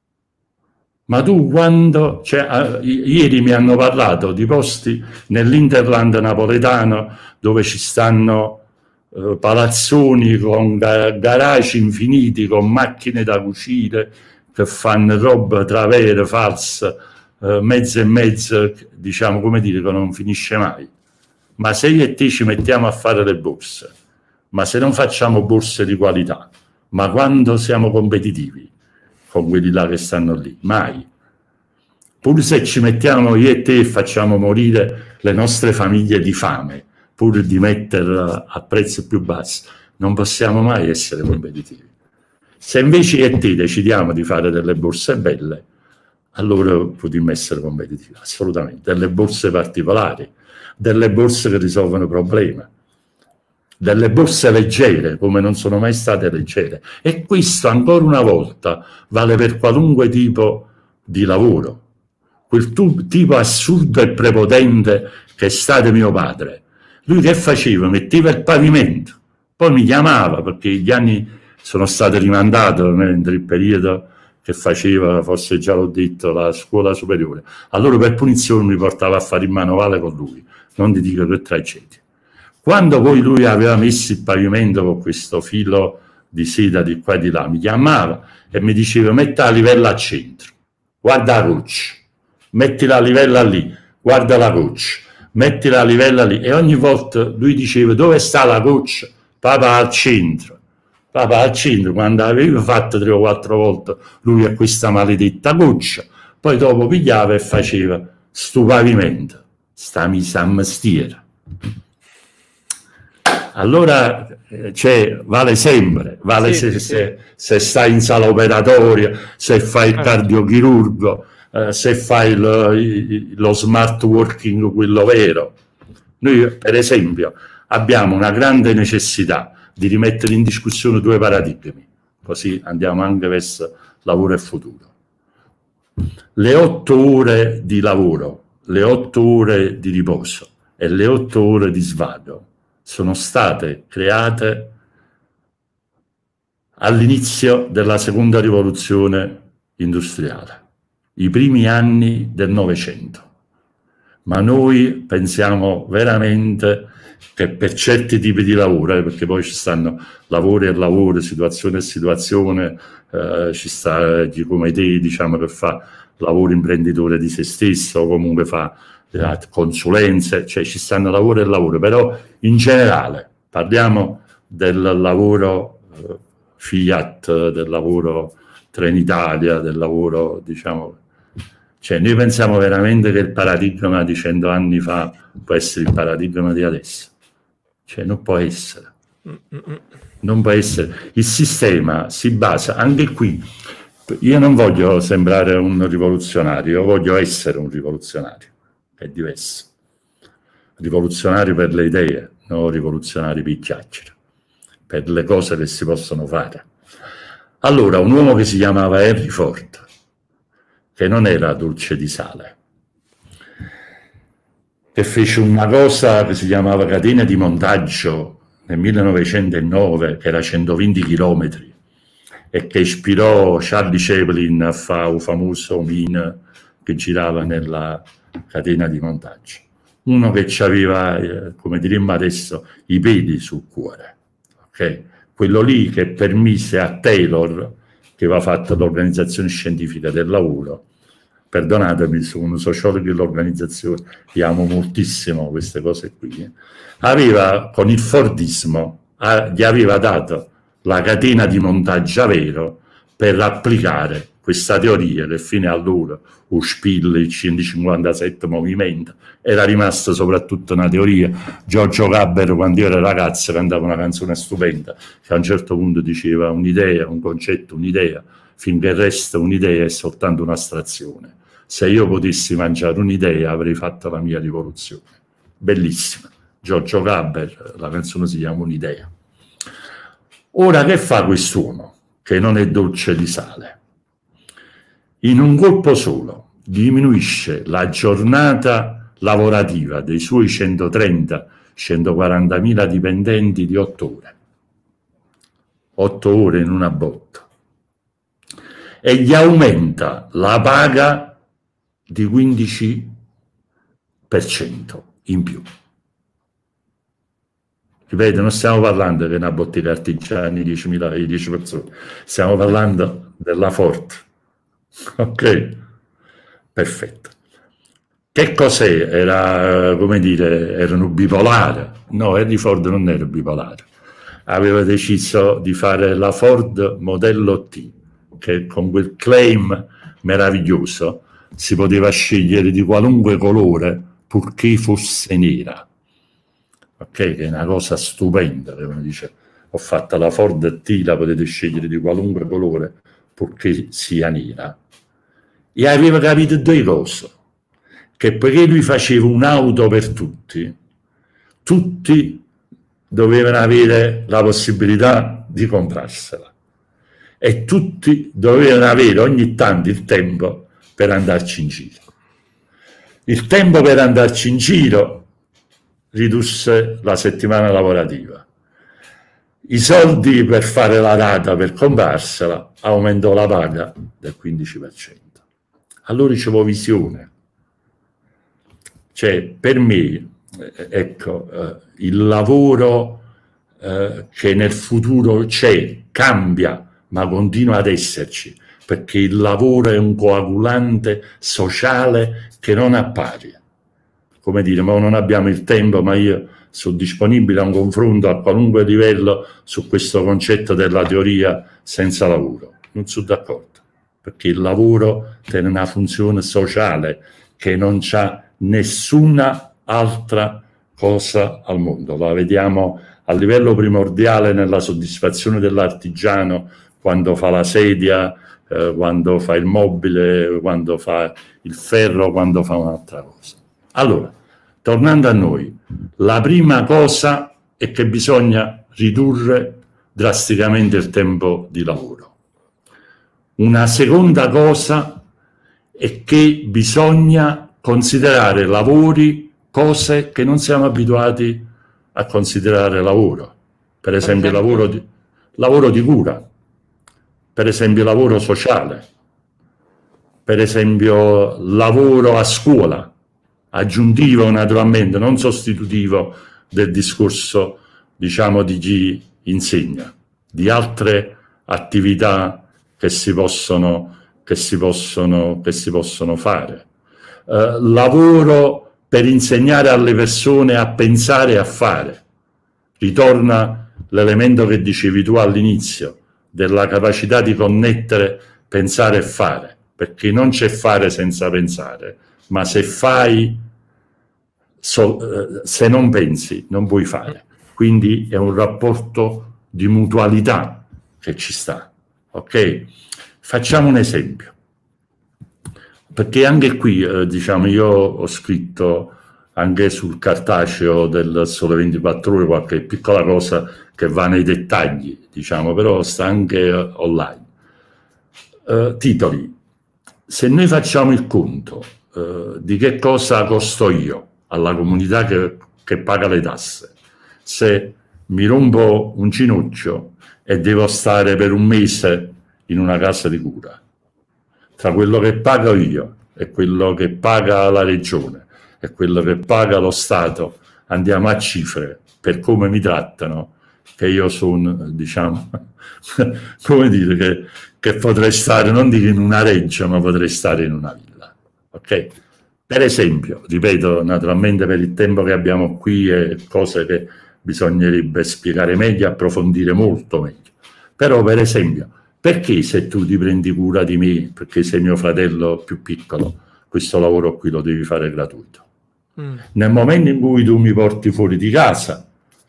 Ma tu quando, cioè, eh, ieri mi hanno parlato di posti nell'Interland napoletano dove ci stanno eh, palazzoni con ga garage infiniti, con macchine da cucire che fanno roba tra vere, false, eh, mezzo e mezzo, diciamo, come dire, che non finisce mai. Ma se io e te ci mettiamo a fare le borse, ma se non facciamo borse di qualità, ma quando siamo competitivi con quelli là che stanno lì? Mai. Pur se ci mettiamo io e te e facciamo morire le nostre famiglie di fame, pur di metterla a prezzo più basso, non possiamo mai essere competitivi. Se invece io e te decidiamo di fare delle borse belle, allora potremmo essere competitivi, assolutamente. Delle borse particolari, delle borse che risolvono problemi, delle borse leggere, come non sono mai state leggere. E questo, ancora una volta, vale per qualunque tipo di lavoro. Quel tipo assurdo e prepotente che è stato mio padre. Lui che faceva? Metteva il pavimento, poi mi chiamava, perché gli anni sono stati rimandati nel periodo che faceva, forse già l'ho detto, la scuola superiore. Allora per punizione mi portava a fare il manovale con lui, non ti dico che tragedia. Quando poi lui aveva messo il pavimento con questo filo di seta di qua e di là, mi chiamava e mi diceva: metti la livella al centro, guarda la roccia, metti la livella lì, guarda la roccia, metti la livella lì. E ogni volta lui diceva: dove sta la roccia? Papà, al centro. Papà, al centro. Quando aveva fatto tre o quattro volte lui a questa maledetta roccia, poi dopo pigliava e faceva sto pavimento, sta misa a mestiere. Allora, cioè, vale sempre, vale sì, se, sì. Se, se stai in sala operatoria, se fai il cardiochirurgo, eh, se fai lo, lo smart working, quello vero. Noi, per esempio, abbiamo una grande necessità di rimettere in discussione due paradigmi, così andiamo anche verso lavoro e futuro. Le otto ore di lavoro, le otto ore di riposo e le otto ore di svago sono state create all'inizio della seconda rivoluzione industriale, i primi anni del Novecento. Ma noi pensiamo veramente che per certi tipi di lavoro, eh, perché poi ci stanno lavori e lavoro, situazione e situazione, eh, ci sta chi come te, diciamo, che fa lavoro imprenditore di se stesso, o comunque fa eh, consulenze, cioè ci stanno lavoro e lavoro, però in generale parliamo del lavoro eh, Fiat, del lavoro Trenitalia, del lavoro, diciamo, cioè noi pensiamo veramente che il paradigma di cento anni fa può essere il paradigma di adesso, cioè non può essere, non può essere. Il sistema si basa, anche qui, io non voglio sembrare un rivoluzionario, io voglio essere un rivoluzionario, è diverso, rivoluzionario per le idee, non rivoluzionario per i chiacchiere, per le cose che si possono fare. Allora, un uomo che si chiamava Henry Ford, che non era dolce di sale, che fece una cosa che si chiamava catena di montaggio nel millenovecentonove, che era centoventi chilometri, e che ispirò Charlie Chaplin a fare un famoso Min che girava nella catena di montaggio. Uno che aveva, eh, come diremmo adesso, i peli sul cuore, ok? Quello lì che permise a Taylor, che aveva fatto l'organizzazione scientifica del lavoro, perdonatemi, sono un sociologo dell'organizzazione, io amo moltissimo queste cose qui, eh, aveva, con il Fordismo, eh, gli aveva dato la catena di montaggio vero per applicare questa teoria che fino allora, lo Spill, il centocinquantasette movimento, era rimasto soprattutto una teoria. Giorgio Gaber, quando io ero ragazzo, cantava una canzone stupenda, che a un certo punto diceva un'idea, un concetto, un'idea, finché resta un'idea è soltanto un'astrazione. Se io potessi mangiare un'idea avrei fatto la mia rivoluzione. Bellissima. Giorgio Gaber, la canzone si chiama Un'idea. Ora che fa quest'uomo, che non è dolce di sale? In un colpo solo diminuisce la giornata lavorativa dei suoi centotrenta centoquarantamila dipendenti di otto ore. otto ore in una botta. E gli aumenta la paga di quindici per cento in più. Ripeto, non stiamo parlando che una bottega artigiani, diecimila dieci persone, stiamo parlando della Ford. Ok? Perfetto. Che cos'è? Era, come dire, erano bipolare? No, Henry Ford non era bipolare. Aveva deciso di fare la Ford modello T, che con quel claim meraviglioso si poteva scegliere di qualunque colore purché fosse nera. Ok, che è una cosa stupenda, che uno dice, ho fatto la Ford T, la potete scegliere di qualunque colore purché sia nera. E aveva capito due cose, che perché lui faceva un'auto per tutti, tutti dovevano avere la possibilità di comprarsela e tutti dovevano avere ogni tanto il tempo per andarci in giro. Il tempo per andarci in giro ridusse la settimana lavorativa. I soldi per fare la rata per comprarsela aumentò la paga del quindici per cento. Allora dicevo visione. Cioè, per me, ecco, eh, il lavoro eh, che nel futuro c'è, cambia, ma continua ad esserci, perché il lavoro è un coagulante sociale che non appare. Come dire, ma non abbiamo il tempo, ma io sono disponibile a un confronto a qualunque livello su questo concetto della teoria senza lavoro. Non sono d'accordo, perché il lavoro tiene una funzione sociale che non c'ha nessuna altra cosa al mondo. La vediamo a livello primordiale nella soddisfazione dell'artigiano quando fa la sedia, eh, quando fa il mobile, quando fa il ferro, quando fa un'altra cosa. Allora, tornando a noi, la prima cosa è che bisogna ridurre drasticamente il tempo di lavoro. Una seconda cosa è che bisogna considerare lavori cose che non siamo abituati a considerare lavoro. Per esempio, per esempio? Lavoro, di, lavoro di cura, per esempio lavoro sociale, per esempio lavoro a scuola, aggiuntivo naturalmente, non sostitutivo del discorso, diciamo, di chi insegna, di altre attività che si possono, che si possono, che si possono fare. Eh, lavoro per insegnare alle persone a pensare e a fare. Ritorna l'elemento che dicevi tu all'inizio, della capacità di connettere, pensare e fare, perché non c'è fare senza pensare, ma se fai, so, se non pensi, non puoi fare. Quindi è un rapporto di mutualità che ci sta, ok? Facciamo un esempio, perché anche qui, eh, diciamo, io ho scritto anche sul cartaceo del Sole ventiquattro Ore qualche piccola cosa che va nei dettagli, diciamo, però sta anche online. Uh, titoli: se noi facciamo il conto uh, di che cosa costo io alla comunità che, che paga le tasse, se mi rompo un ginocchio e devo stare per un mese in una casa di cura, tra quello che pago io e quello che paga la regione e quello che paga lo Stato, andiamo a cifre per come mi trattano, che io sono, diciamo, come dire, che, che potrei stare, non dico in una reggia, ma potrei stare in una villa. Ok? Per esempio, ripeto, naturalmente per il tempo che abbiamo qui e cose che bisognerebbe spiegare meglio, approfondire molto meglio. Però, per esempio, perché se tu ti prendi cura di me, perché sei mio fratello più piccolo, questo lavoro qui lo devi fare gratuito? Mm. Nel momento in cui tu mi porti fuori di casa,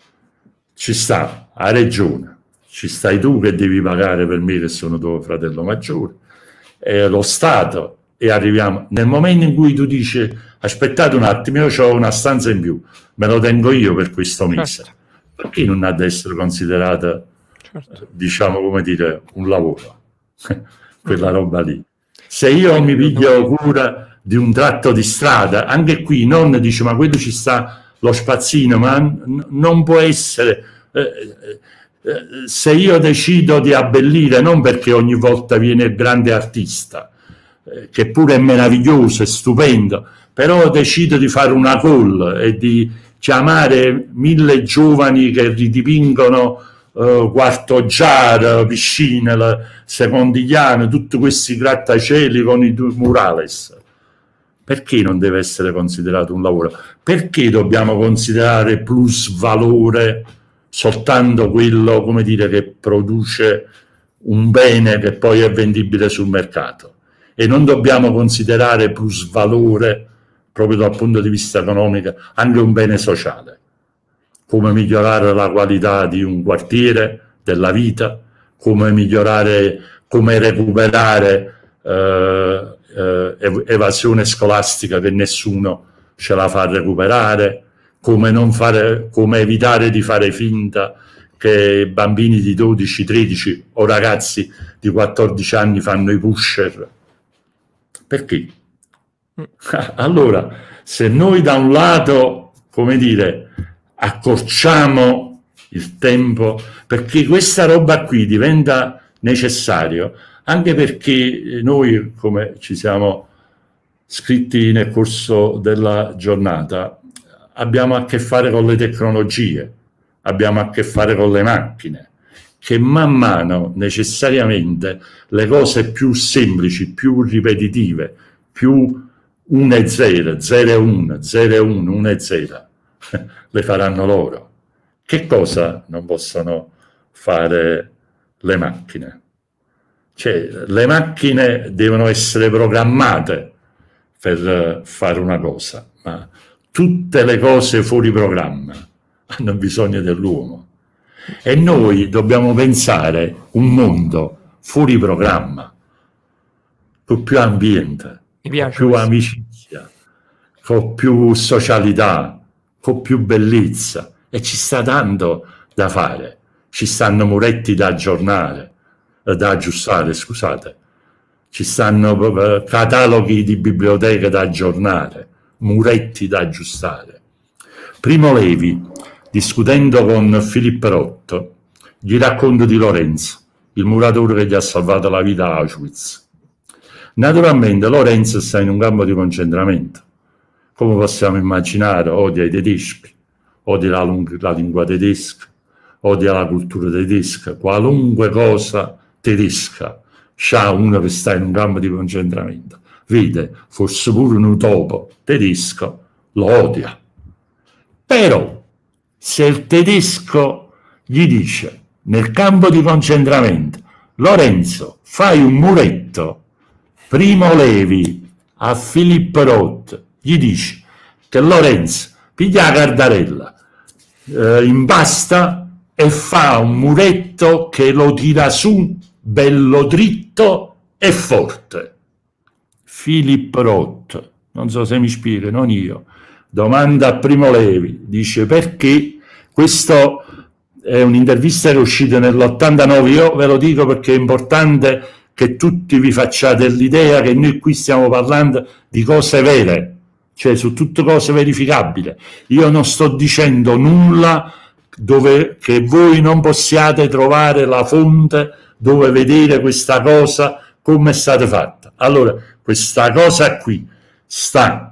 ci sta la regione, ci stai tu che devi pagare per me che sono tuo fratello maggiore, e lo Stato, e arriviamo nel momento in cui tu dici aspettate un attimo, io ho una stanza in più, me lo tengo io per questo mese, certo. Perché non ha da essere considerata, certo, diciamo, come dire, un lavoro quella roba lì? Se io mi piglio cura di un tratto di strada, anche qui non dice ma quello ci sta lo spazzino, ma n- non può essere, eh, eh, se io decido di abbellire, non perché ogni volta viene il grande artista, eh, che pure è meraviglioso, è stupendo, però decido di fare una call e di chiamare mille giovani che ridipingono eh, Quarto Giar, piscine, Secondigliano, tutti questi grattacieli con i murales. Perché non deve essere considerato un lavoro? Perché dobbiamo considerare plus valore soltanto quello, come dire, che produce un bene che poi è vendibile sul mercato? E non dobbiamo considerare plus valore, proprio dal punto di vista economico, anche un bene sociale? Come migliorare la qualità di un quartiere, della vita, come migliorare, come recuperare eh, Eh, evasione scolastica che nessuno ce la fa recuperare, come, non fare, come evitare di fare finta che bambini di dodici, tredici o ragazzi di quattordici anni fanno i pusher. Perché? Allora, se noi da un lato, come dire, accorciamo il tempo, perché questa roba qui diventa necessario, anche perché noi, come ci siamo scritti nel corso della giornata, abbiamo a che fare con le tecnologie, abbiamo a che fare con le macchine, che man mano necessariamente le cose più semplici, più ripetitive, più uno e zero, zero e uno, zero e uno, uno e zero, le faranno loro. Che cosa non possono fare le macchine? Cioè, le macchine devono essere programmate per fare una cosa, ma tutte le cose fuori programma hanno bisogno dell'uomo. E noi dobbiamo pensare un mondo fuori programma, con più ambiente, con più amicizia, con più socialità, con più bellezza. E ci sta tanto da fare, ci stanno muretti da aggiornare, da aggiustare, scusate, ci stanno cataloghi di biblioteche da aggiornare, muretti da aggiustare. Primo Levi, discutendo con Filippo Rotto, gli racconto di Lorenzo, il muratore che gli ha salvato la vita a Auschwitz. Naturalmente Lorenzo sta in un campo di concentramento, come possiamo immaginare, odia i tedeschi, odia la, la lingua tedesca, odia la cultura tedesca, qualunque cosa tedesca, c'ha uno che sta in un campo di concentramento, vede, forse pure un topo tedesco, lo odia. Però, se il tedesco gli dice, nel campo di concentramento, Lorenzo, fai un muretto, Primo Levi a Filippo Roth, gli dice che Lorenzo piglia la cardarella, eh, impasta e fa un muretto che lo tira su bello dritto e forte. Filippo Roth, non so se mi spiego, non io, domanda a Primo Levi, dice perché questo è un'intervista che è uscita nell'ottantanove, io ve lo dico perché è importante che tutti vi facciate l'idea che noi qui stiamo parlando di cose vere, cioè su tutte cose verificabili. Io non sto dicendo nulla dove che voi non possiate trovare la fonte dove vedere questa cosa come è stata fatta. Allora, questa cosa qui sta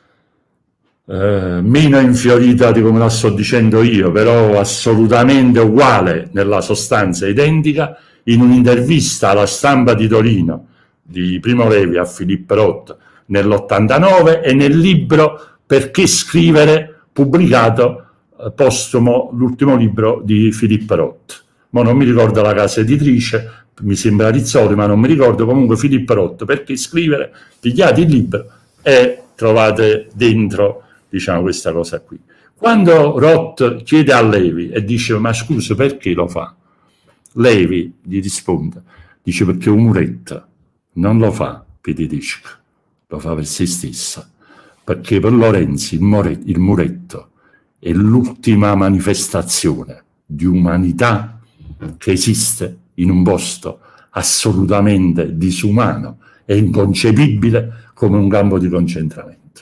eh, meno infiorita di come la sto dicendo io, però assolutamente uguale nella sostanza, identica, in un'intervista alla Stampa di Torino di Primo Levi a Filippo Roth nell'ottantanove e nel libro Perché scrivere, pubblicato eh, postumo, l'ultimo libro di Filippo Roth. Ma non mi ricordo la casa editrice, mi sembra Rizzoli, ma non mi ricordo, comunque Filippo Roth, Perché scrivere, pigliate il libro e trovate dentro, diciamo, questa cosa qui. Quando Roth chiede a Levi e dice, ma scusa, perché lo fa? Levi gli risponde, dice perché un muretto non lo fa per i tedeschi, lo fa per se stessa, perché per Lorenzo il, more, il muretto è l'ultima manifestazione di umanità che esiste in un posto assolutamente disumano e inconcepibile come un campo di concentramento.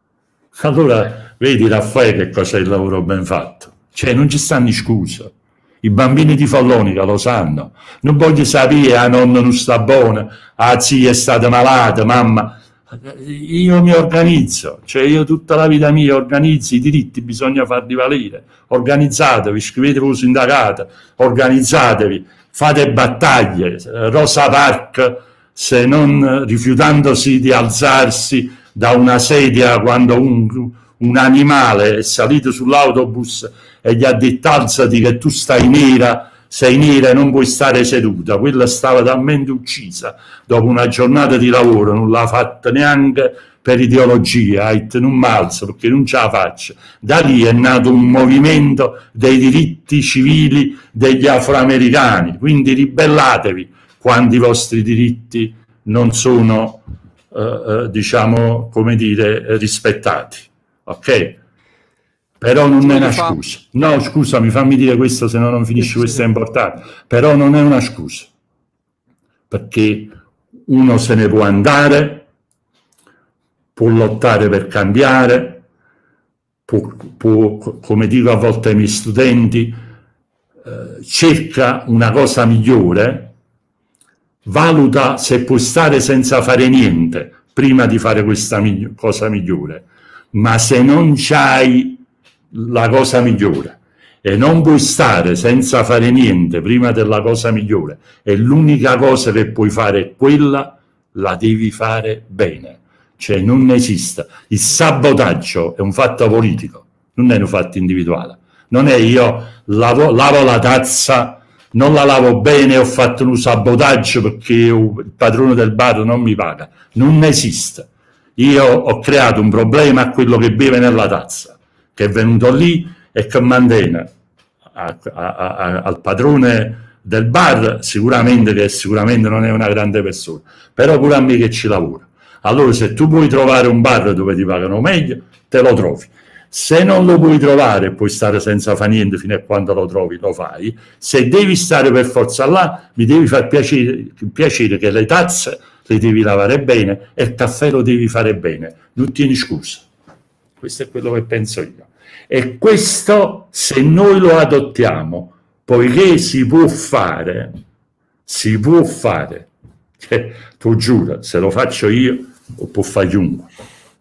Allora vedi, Raffaele, che cos'è il lavoro ben fatto, cioè non ci stanno scuse. I bambini di Follonica lo sanno, non voglio sapere, a nonno non sta buono, a zia è stata malata, mamma. Io mi organizzo, cioè io tutta la vita mia organizzo, i diritti bisogna farli valere, organizzatevi, iscrivetevi al sindacato, organizzatevi, fate battaglie. Rosa Parks, se non rifiutandosi di alzarsi da una sedia quando un, un animale è salito sull'autobus e gli ha detto alzati che tu stai nera, sei nera e non puoi stare seduta, quella stava talmente uccisa dopo una giornata di lavoro, non l'ha fatta neanche per ideologia, ha detto non mi alzo perché non ce la faccio. Da lì è nato un movimento dei diritti civili degli afroamericani, quindi ribellatevi quando i vostri diritti non sono eh, eh, diciamo, come dire, rispettati, ok? Però non è una scusa. No, scusami, fammi dire questo, se no non finisce, questo è importante. Però non è una scusa. Perché uno se ne può andare, può lottare per cambiare, può, può, come dico a volte ai miei studenti, eh, cerca una cosa migliore, valuta se puoi stare senza fare niente prima di fare questa migli- cosa migliore. Ma se non c'hai la cosa migliore e non puoi stare senza fare niente prima della cosa migliore e l'unica cosa che puoi fare è quella, la devi fare bene, cioè non esiste. Il sabotaggio è un fatto politico, non è un fatto individuale, non è io lavo, lavo la tazza, non la lavo bene, ho fatto un sabotaggio perché il padrone del bar non mi paga, non esiste. Io ho creato un problema a quello che beve nella tazza, che è venuto lì e che mantena a, a, a, al padrone del bar, sicuramente che sicuramente non è una grande persona, però pure a me che ci lavora. Allora se tu puoi trovare un bar dove ti pagano meglio, te lo trovi. Se non lo puoi trovare e puoi stare senza fare niente fino a quando lo trovi, lo fai. Se devi stare per forza là, mi devi far piacere, piacere che le tazze le devi lavare bene e il caffè lo devi fare bene, non tieni scusa. Questo è quello che penso io. E questo, se noi lo adottiamo, poiché si può fare, si può fare, cioè, tu giuro, se lo faccio io, lo può fare chiunque.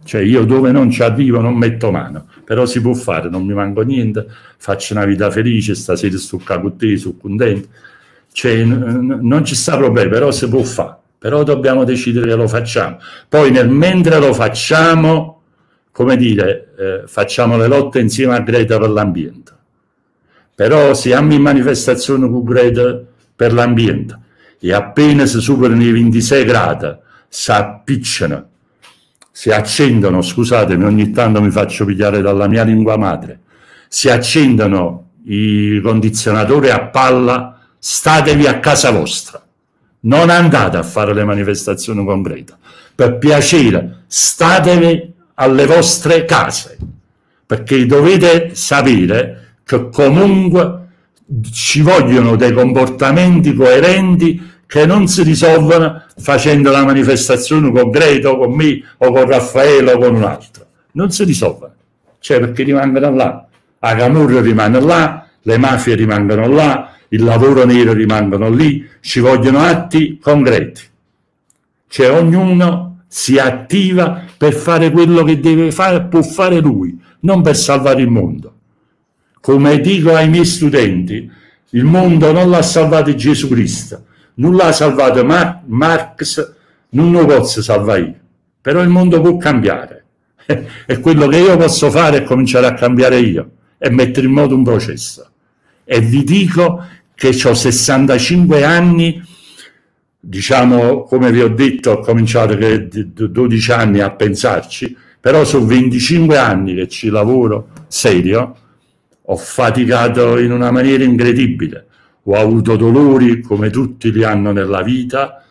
Cioè io dove non ci arrivo non metto mano, però si può fare, non mi manco niente, faccio una vita felice, stasera sto con te, sto contento, cioè, non ci sta problema, però si può fare, però dobbiamo decidere che lo facciamo. Poi nel mentre lo facciamo, come dire, eh, facciamo le lotte insieme a Greta per l'ambiente. Però se abbiamo in manifestazione con Greta per l'ambiente e appena si superano i ventisei gradi, si appicciano, si accendono, scusatemi, ogni tanto mi faccio pigliare dalla mia lingua madre, si accendono i condizionatori a palla, statevi a casa vostra, non andate a fare le manifestazioni con Greta, per piacere statevi alle vostre case, perché dovete sapere che comunque ci vogliono dei comportamenti coerenti che non si risolvono facendo la manifestazione con Greta o con me o con Raffaele o con un altro, non si risolvono, cioè perché rimangono là, la camorra rimane là, le mafie rimangono là, il lavoro nero rimangono lì, ci vogliono atti concreti, cioè ognuno si attiva per fare quello che deve fare, può fare lui, non per salvare il mondo. Come dico ai miei studenti, il mondo non l'ha salvato Gesù Cristo, non l'ha salvato Mar- Marx, non lo posso salvare io, però il mondo può cambiare e quello che io posso fare è cominciare a cambiare io e mettere in moto un processo. E vi dico che ho sessantacinque anni, diciamo, come vi ho detto, ho cominciato che dodici anni a pensarci, però sono venticinque anni che ci lavoro serio, ho faticato in una maniera incredibile, ho avuto dolori come tutti li hanno nella vita,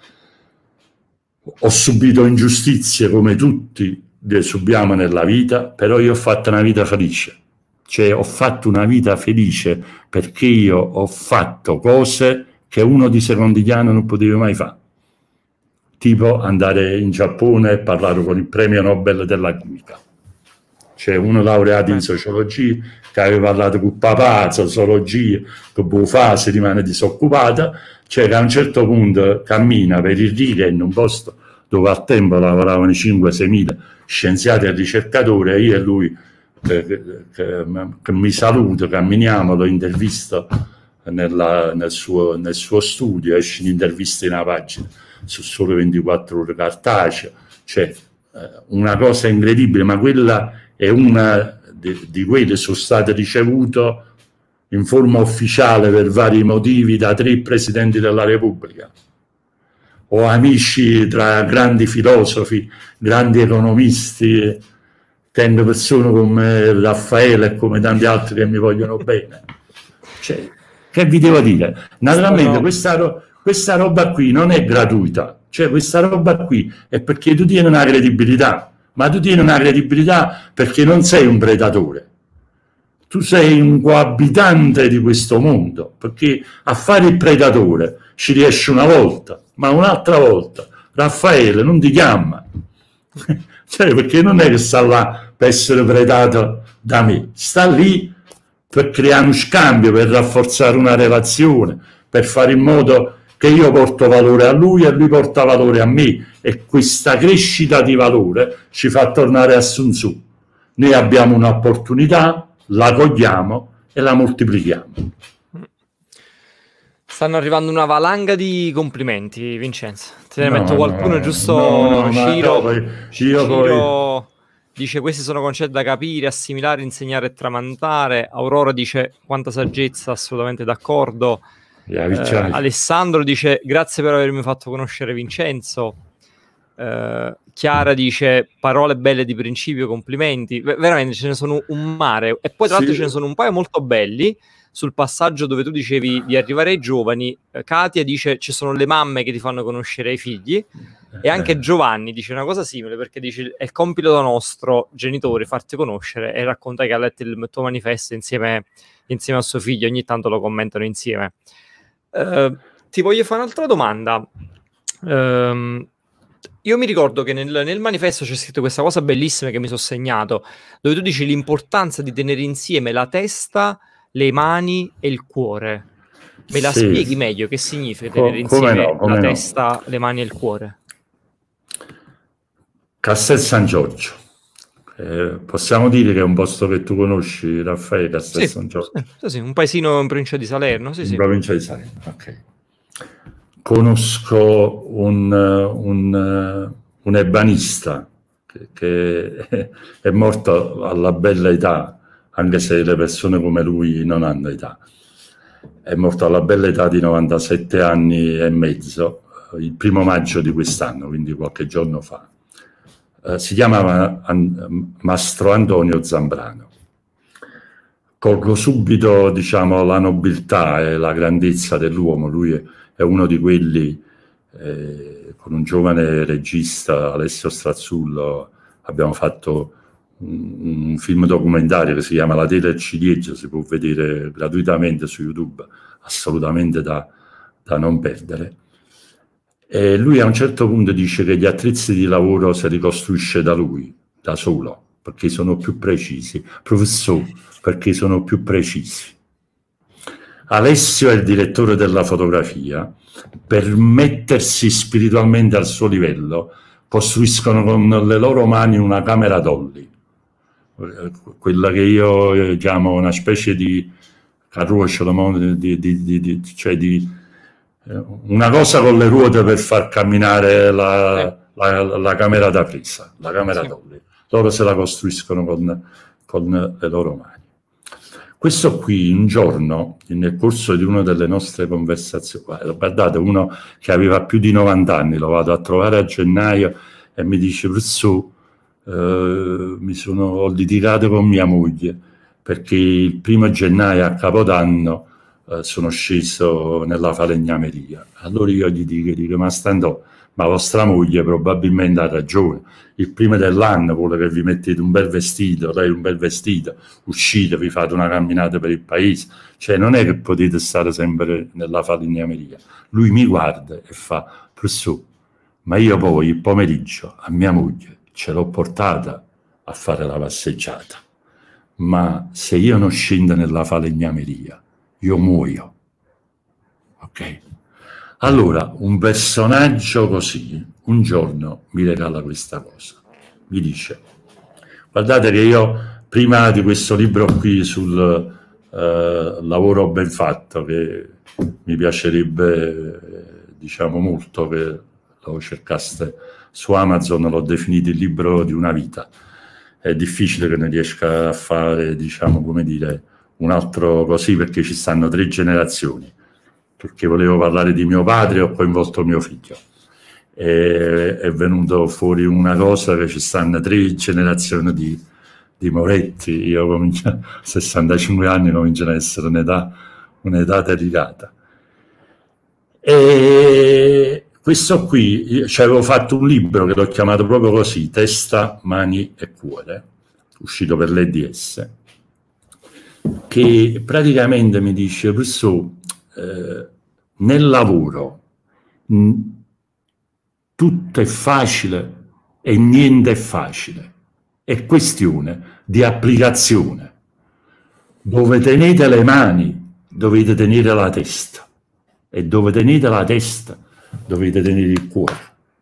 ho subito ingiustizie come tutti le subiamo nella vita, però io ho fatto una vita felice, cioè ho fatto una vita felice perché io ho fatto cose che uno di secondigliano non poteva mai fare, tipo andare in Giappone e parlare con il premio Nobel della chimica. C'è uno laureato in sociologia che aveva parlato con papà, sociologia, che può fare, si rimane disoccupata, cioè che a un certo punto cammina per il righe in un posto dove al tempo lavoravano cinque sei mila scienziati e ricercatori, e io e lui che, che, che, che mi saluto, camminiamo, lo intervisto nella, nel, suo, nel suo studio, esce un'intervista in una pagina su Sole ventiquattro Ore cartaceo, cioè una cosa incredibile, ma quella è una di, di quelle sono state ricevute in forma ufficiale per vari motivi da tre presidenti della Repubblica. Ho amici tra grandi filosofi, grandi economisti, tengo persone come Raffaele e come tanti altri che mi vogliono bene. Cioè, che vi devo dire? Naturalmente no. questa, questa roba qui non è gratuita, cioè questa roba qui è perché tu tieni una credibilità, ma tu tieni una credibilità perché non sei un predatore. Tu sei un coabitante di questo mondo, perché a fare il predatore ci riesci una volta, ma un'altra volta Raffaele non ti chiama, cioè perché non è che sta là per essere predato da me, sta lì per creare uno scambio, per rafforzare una relazione, per fare in modo che io porto valore a lui e lui porta valore a me, e questa crescita di valore ci fa tornare a Sun Tzu. Noi abbiamo un'opportunità, la cogliamo e la moltiplichiamo. Stanno arrivando una valanga di complimenti, Vincenzo. Te ne no, metto qualcuno, no, giusto? No, no, Ciro, poi, Ciro poi... dice: questi sono concetti da capire, assimilare, insegnare e tramandare. Aurora dice: quanta saggezza, assolutamente d'accordo. Eh, Alessandro dice: grazie per avermi fatto conoscere Vincenzo. Eh, Chiara dice: parole belle di principio, complimenti. V- veramente ce ne sono un mare, e poi tra l'altro sì, ce ne sono un paio molto belli sul passaggio dove tu dicevi di arrivare ai giovani. eh, Katia dice: ci sono le mamme che ti fanno conoscere i figli, e anche Giovanni dice una cosa simile, perché dice: è il compito nostro genitori farti conoscere, e racconta che ha letto il tuo manifesto insieme, insieme a suo figlio, ogni tanto lo commentano insieme. Uh, ti voglio fare un'altra domanda. Um, io mi ricordo che nel, nel manifesto c'è scritto questa cosa bellissima che mi sono segnato, dove tu dici l'importanza di tenere insieme la testa, le mani e il cuore. Me la sì. spieghi meglio? Che significa tenere Co- insieme no, la no. testa, le mani e il cuore? Castel San Giorgio. Eh, possiamo dire che è un posto che tu conosci, Raffaele, a Sì, San Giorgio? sì, sì, un paesino in provincia di Salerno, sì, In sì. provincia di Salerno, ok. Conosco un, un, un ebanista che, che è morto alla bella età, anche se le persone come lui non hanno età. È morto alla bella età di novantasette anni e mezzo, il primo maggio di quest'anno, quindi qualche giorno fa. Uh, si chiamava An- Mastro Antonio Zambrano. Colgo subito, diciamo, la nobiltà e la grandezza dell'uomo. Lui è, è uno di quelli, eh, con un giovane regista, Alessio Strazzullo, abbiamo fatto un, un film documentario che si chiama La tela e il ciliegio, si può vedere gratuitamente su YouTube, assolutamente da, da non perdere. E lui a un certo punto dice che gli attrezzi di lavoro si ricostruisce da lui, da solo, perché sono più precisi. Professore, perché sono più precisi. Alessio è il direttore della fotografia. Per mettersi spiritualmente al suo livello, costruiscono con le loro mani una camera dolly, quella che io chiamo una specie di carroccio, di, di, di, di, cioè di una cosa con le ruote per far camminare la, eh. la, la camera da presa, la camera sì. dolly. Loro se la costruiscono con, con le loro mani. Questo qui un giorno, nel corso di una delle nostre conversazioni, guardate, uno che aveva più di novanta anni, lo vado a trovare a gennaio e mi dice: professore, eh, mi sono, ho litigato con mia moglie perché il primo gennaio a Capodanno eh, sono sceso nella falegnameria. Allora io gli dico, dico ma stando, ma vostra moglie probabilmente ha ragione. Il primo dell'anno vuole che vi mettete un bel vestito, lei un bel vestito, uscite, vi fate una camminata per il paese. Cioè non è che potete stare sempre nella falegnameria. Lui mi guarda e fa: professore, ma io poi il pomeriggio a mia moglie ce l'ho portata a fare la passeggiata. Ma se io non scendo nella falegnameria, io muoio. Ok? Allora, un personaggio così, un giorno mi regala questa cosa. Mi dice: guardate che io, prima di questo libro qui sul eh, lavoro ben fatto, che mi piacerebbe, eh, diciamo, molto che lo cercaste su Amazon, l'ho definito il libro di una vita. È difficile che ne riesca a fare, diciamo, come dire, un altro così, perché ci stanno tre generazioni. Perché volevo parlare di mio padre, ho coinvolto mio figlio. E è venuto fuori una cosa che ci stanno tre generazioni di, di Moretti. Io comincio, a sessantacinque anni, comincio ad essere un'età, un'età delicata. E questo qui, ci avevo fatto un libro che l'ho chiamato proprio così, Testa, Mani e Cuore, uscito per l'E D S, che praticamente mi dice: professore, Eh, nel lavoro mh, tutto è facile e niente è facile, è questione di applicazione. Dove tenete le mani dovete tenere la testa, e dove tenete la testa dovete tenere il cuore.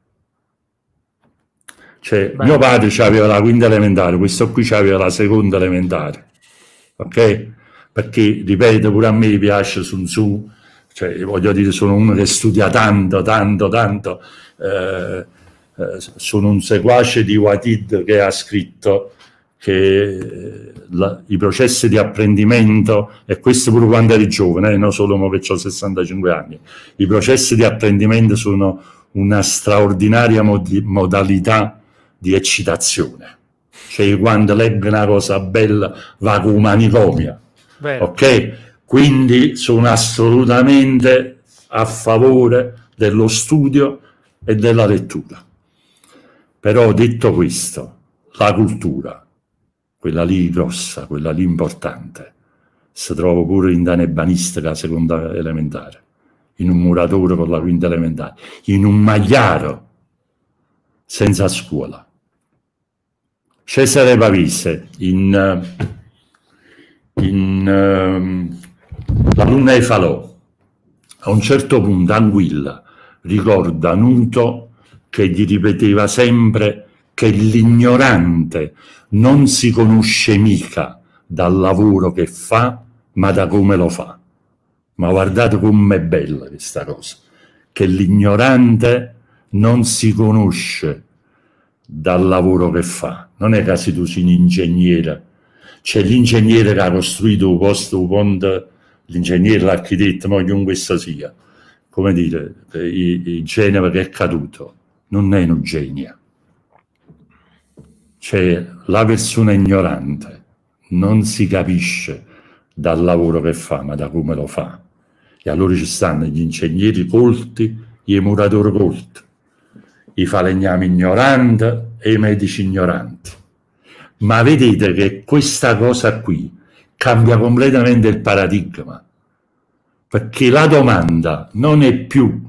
Cioè, Beh. mio padre aveva la quinta elementare, questo qui aveva la seconda elementare, ok? Perché, ripeto, pure a me piace Sun Tzu, cioè, voglio dire, sono uno che studia tanto, tanto, tanto, eh, eh, sono un seguace di Watid che ha scritto che la, i processi di apprendimento, e questo pure quando eri giovane, eh, non solo mo che ho sessantacinque anni, i processi di apprendimento sono una straordinaria mod modalità di eccitazione. Cioè, quando leggo una cosa bella va con manicomia. Bene. Ok? Quindi sono assolutamente a favore dello studio e della lettura. Però, detto questo, la cultura, quella lì grossa, quella lì importante, si trova pure in un ebanista la seconda elementare, in un muratore con la quinta elementare, in un magliaro senza scuola. Cesare Pavese in... in um, La luna di Falò, a un certo punto Anguilla ricorda Nuto che gli ripeteva sempre che l'ignorante non si conosce mica dal lavoro che fa, ma da come lo fa. Ma guardate com'è bella questa cosa, che l'ignorante non si conosce dal lavoro che fa. Non è che se tu sei un ingegnere, c'è l'ingegnere che ha costruito un posto, un ponte, l'ingegnere, l'architetto, ma chiunque questo sia, come dire, il, il genio che è caduto, non è un genio. Cioè, la persona ignorante non si capisce dal lavoro che fa, ma da come lo fa. E allora ci stanno gli ingegneri colti, i muratori colti, i falegnami ignoranti e i medici ignoranti. Ma vedete che questa cosa qui cambia completamente il paradigma, perché la domanda non è più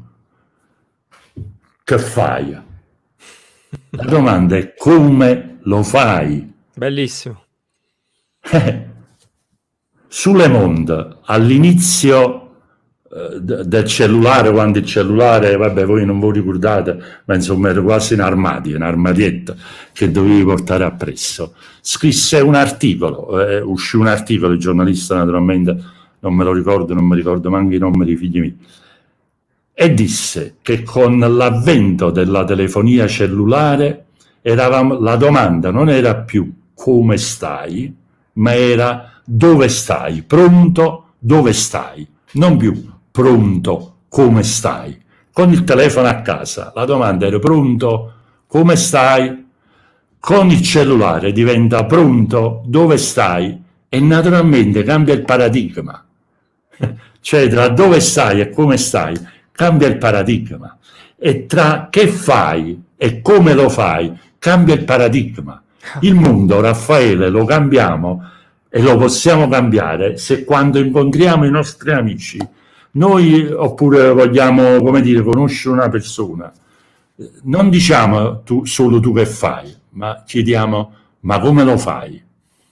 che fai, la domanda è come lo fai. Bellissimo. Eh, sulle Monde, all'inizio eh, del cellulare, quando il cellulare, vabbè, voi non vi ricordate, ma insomma era quasi un armadio, un'armadietta che dovevi portare appresso, scrisse un articolo, eh, uscì un articolo, il giornalista naturalmente non me lo ricordo, non mi ricordo neanche i nomi dei figli miei, e disse che con l'avvento della telefonia cellulare eravamo, la domanda non era più come stai, ma era dove stai, pronto, dove stai, non più pronto, come stai. Con il telefono a casa la domanda era pronto, come stai, con il cellulare diventa pronto, dove stai, e naturalmente cambia il paradigma. Cioè tra dove stai e come stai cambia il paradigma, e tra che fai e come lo fai cambia il paradigma. Il mondo, Raffaele, lo cambiamo e lo possiamo cambiare se quando incontriamo i nostri amici, noi oppure vogliamo, come dire, conoscere una persona, non diciamo tu, solo tu che fai, ma chiediamo ma come lo fai?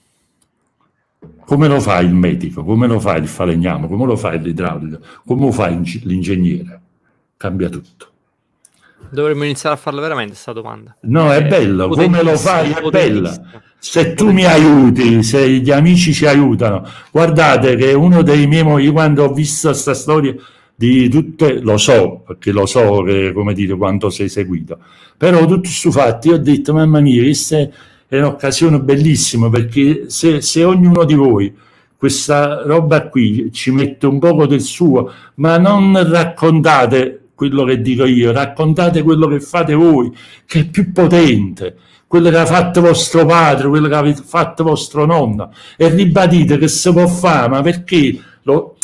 Come lo fa il medico? Come lo fa il falegname? Come lo fa l'idraulico? Come lo fa l'ingegnere? Cambia tutto. Dovremmo iniziare a farlo veramente questa domanda. No, è bello, come lo fai è bella. Se tu mi aiuti, se gli amici ci aiutano, guardate che uno dei miei, io quando ho visto questa storia di tutte, lo so, perché lo so che, come dire, quanto sei seguito, però tutti questi fatti, io ho detto, mamma mia, questa è un'occasione bellissima, perché se, se ognuno di voi questa roba qui ci mette un poco del suo, ma non raccontate quello che dico io, raccontate quello che fate voi, che è più potente, quello che ha fatto vostro padre, quello che avete fatto vostro nonno, e ribadite che si può fare, ma perché lo,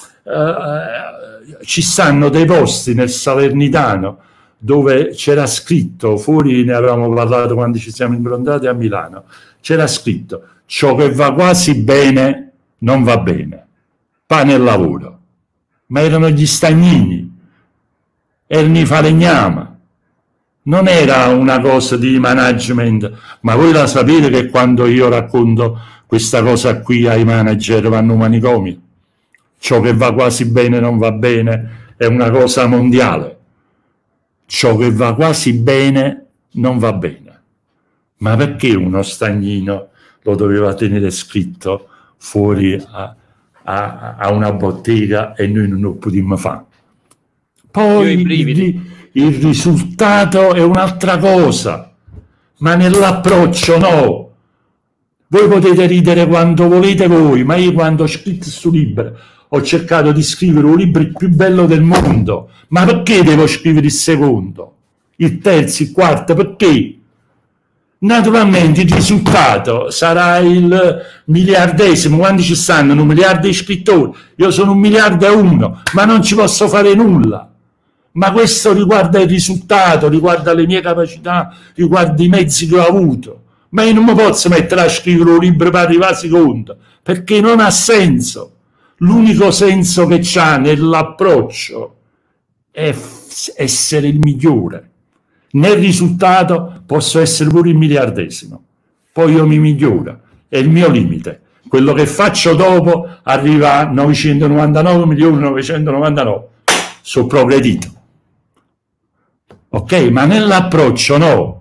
eh, ci stanno dei posti nel Salernitano dove c'era scritto, fuori ne avevamo parlato quando ci siamo improntati a Milano, c'era scritto, ciò che va quasi bene non va bene, pane e lavoro, ma erano gli stagnini, erano i falegnami, non era una cosa di management. Ma voi la sapete che quando io racconto questa cosa qui ai manager vanno manicomi? Ciò che va quasi bene non va bene è una cosa mondiale. Ciò che va quasi bene non va bene. Ma perché uno stagnino lo doveva tenere scritto fuori a, a, a una bottega e noi non lo potremmo fare? Poi il, il risultato è un'altra cosa, ma nell'approccio no. Voi potete ridere quando volete voi, ma io quando ho scritto questo libro ho cercato di scrivere un libro più bello del mondo. Ma perché devo scrivere il secondo, il terzo, il quarto? Perché? Naturalmente il risultato sarà il miliardesimo, quando ci stanno un miliardo di scrittori, io sono un miliardo e uno, ma non ci posso fare nulla. Ma questo riguarda il risultato, riguarda le mie capacità, riguarda i mezzi che ho avuto. Ma io non mi posso mettere a scrivere un libro per arrivare a secondo, perché non ha senso. L'unico senso che c'ha nell'approccio è essere il migliore. Nel risultato posso essere pure il miliardesimo, poi io mi miglioro, è il mio limite. Quello che faccio dopo arriva a novecentonovantanove milioni novecentonovantanove, sono progredito. Ok, ma nell'approccio no.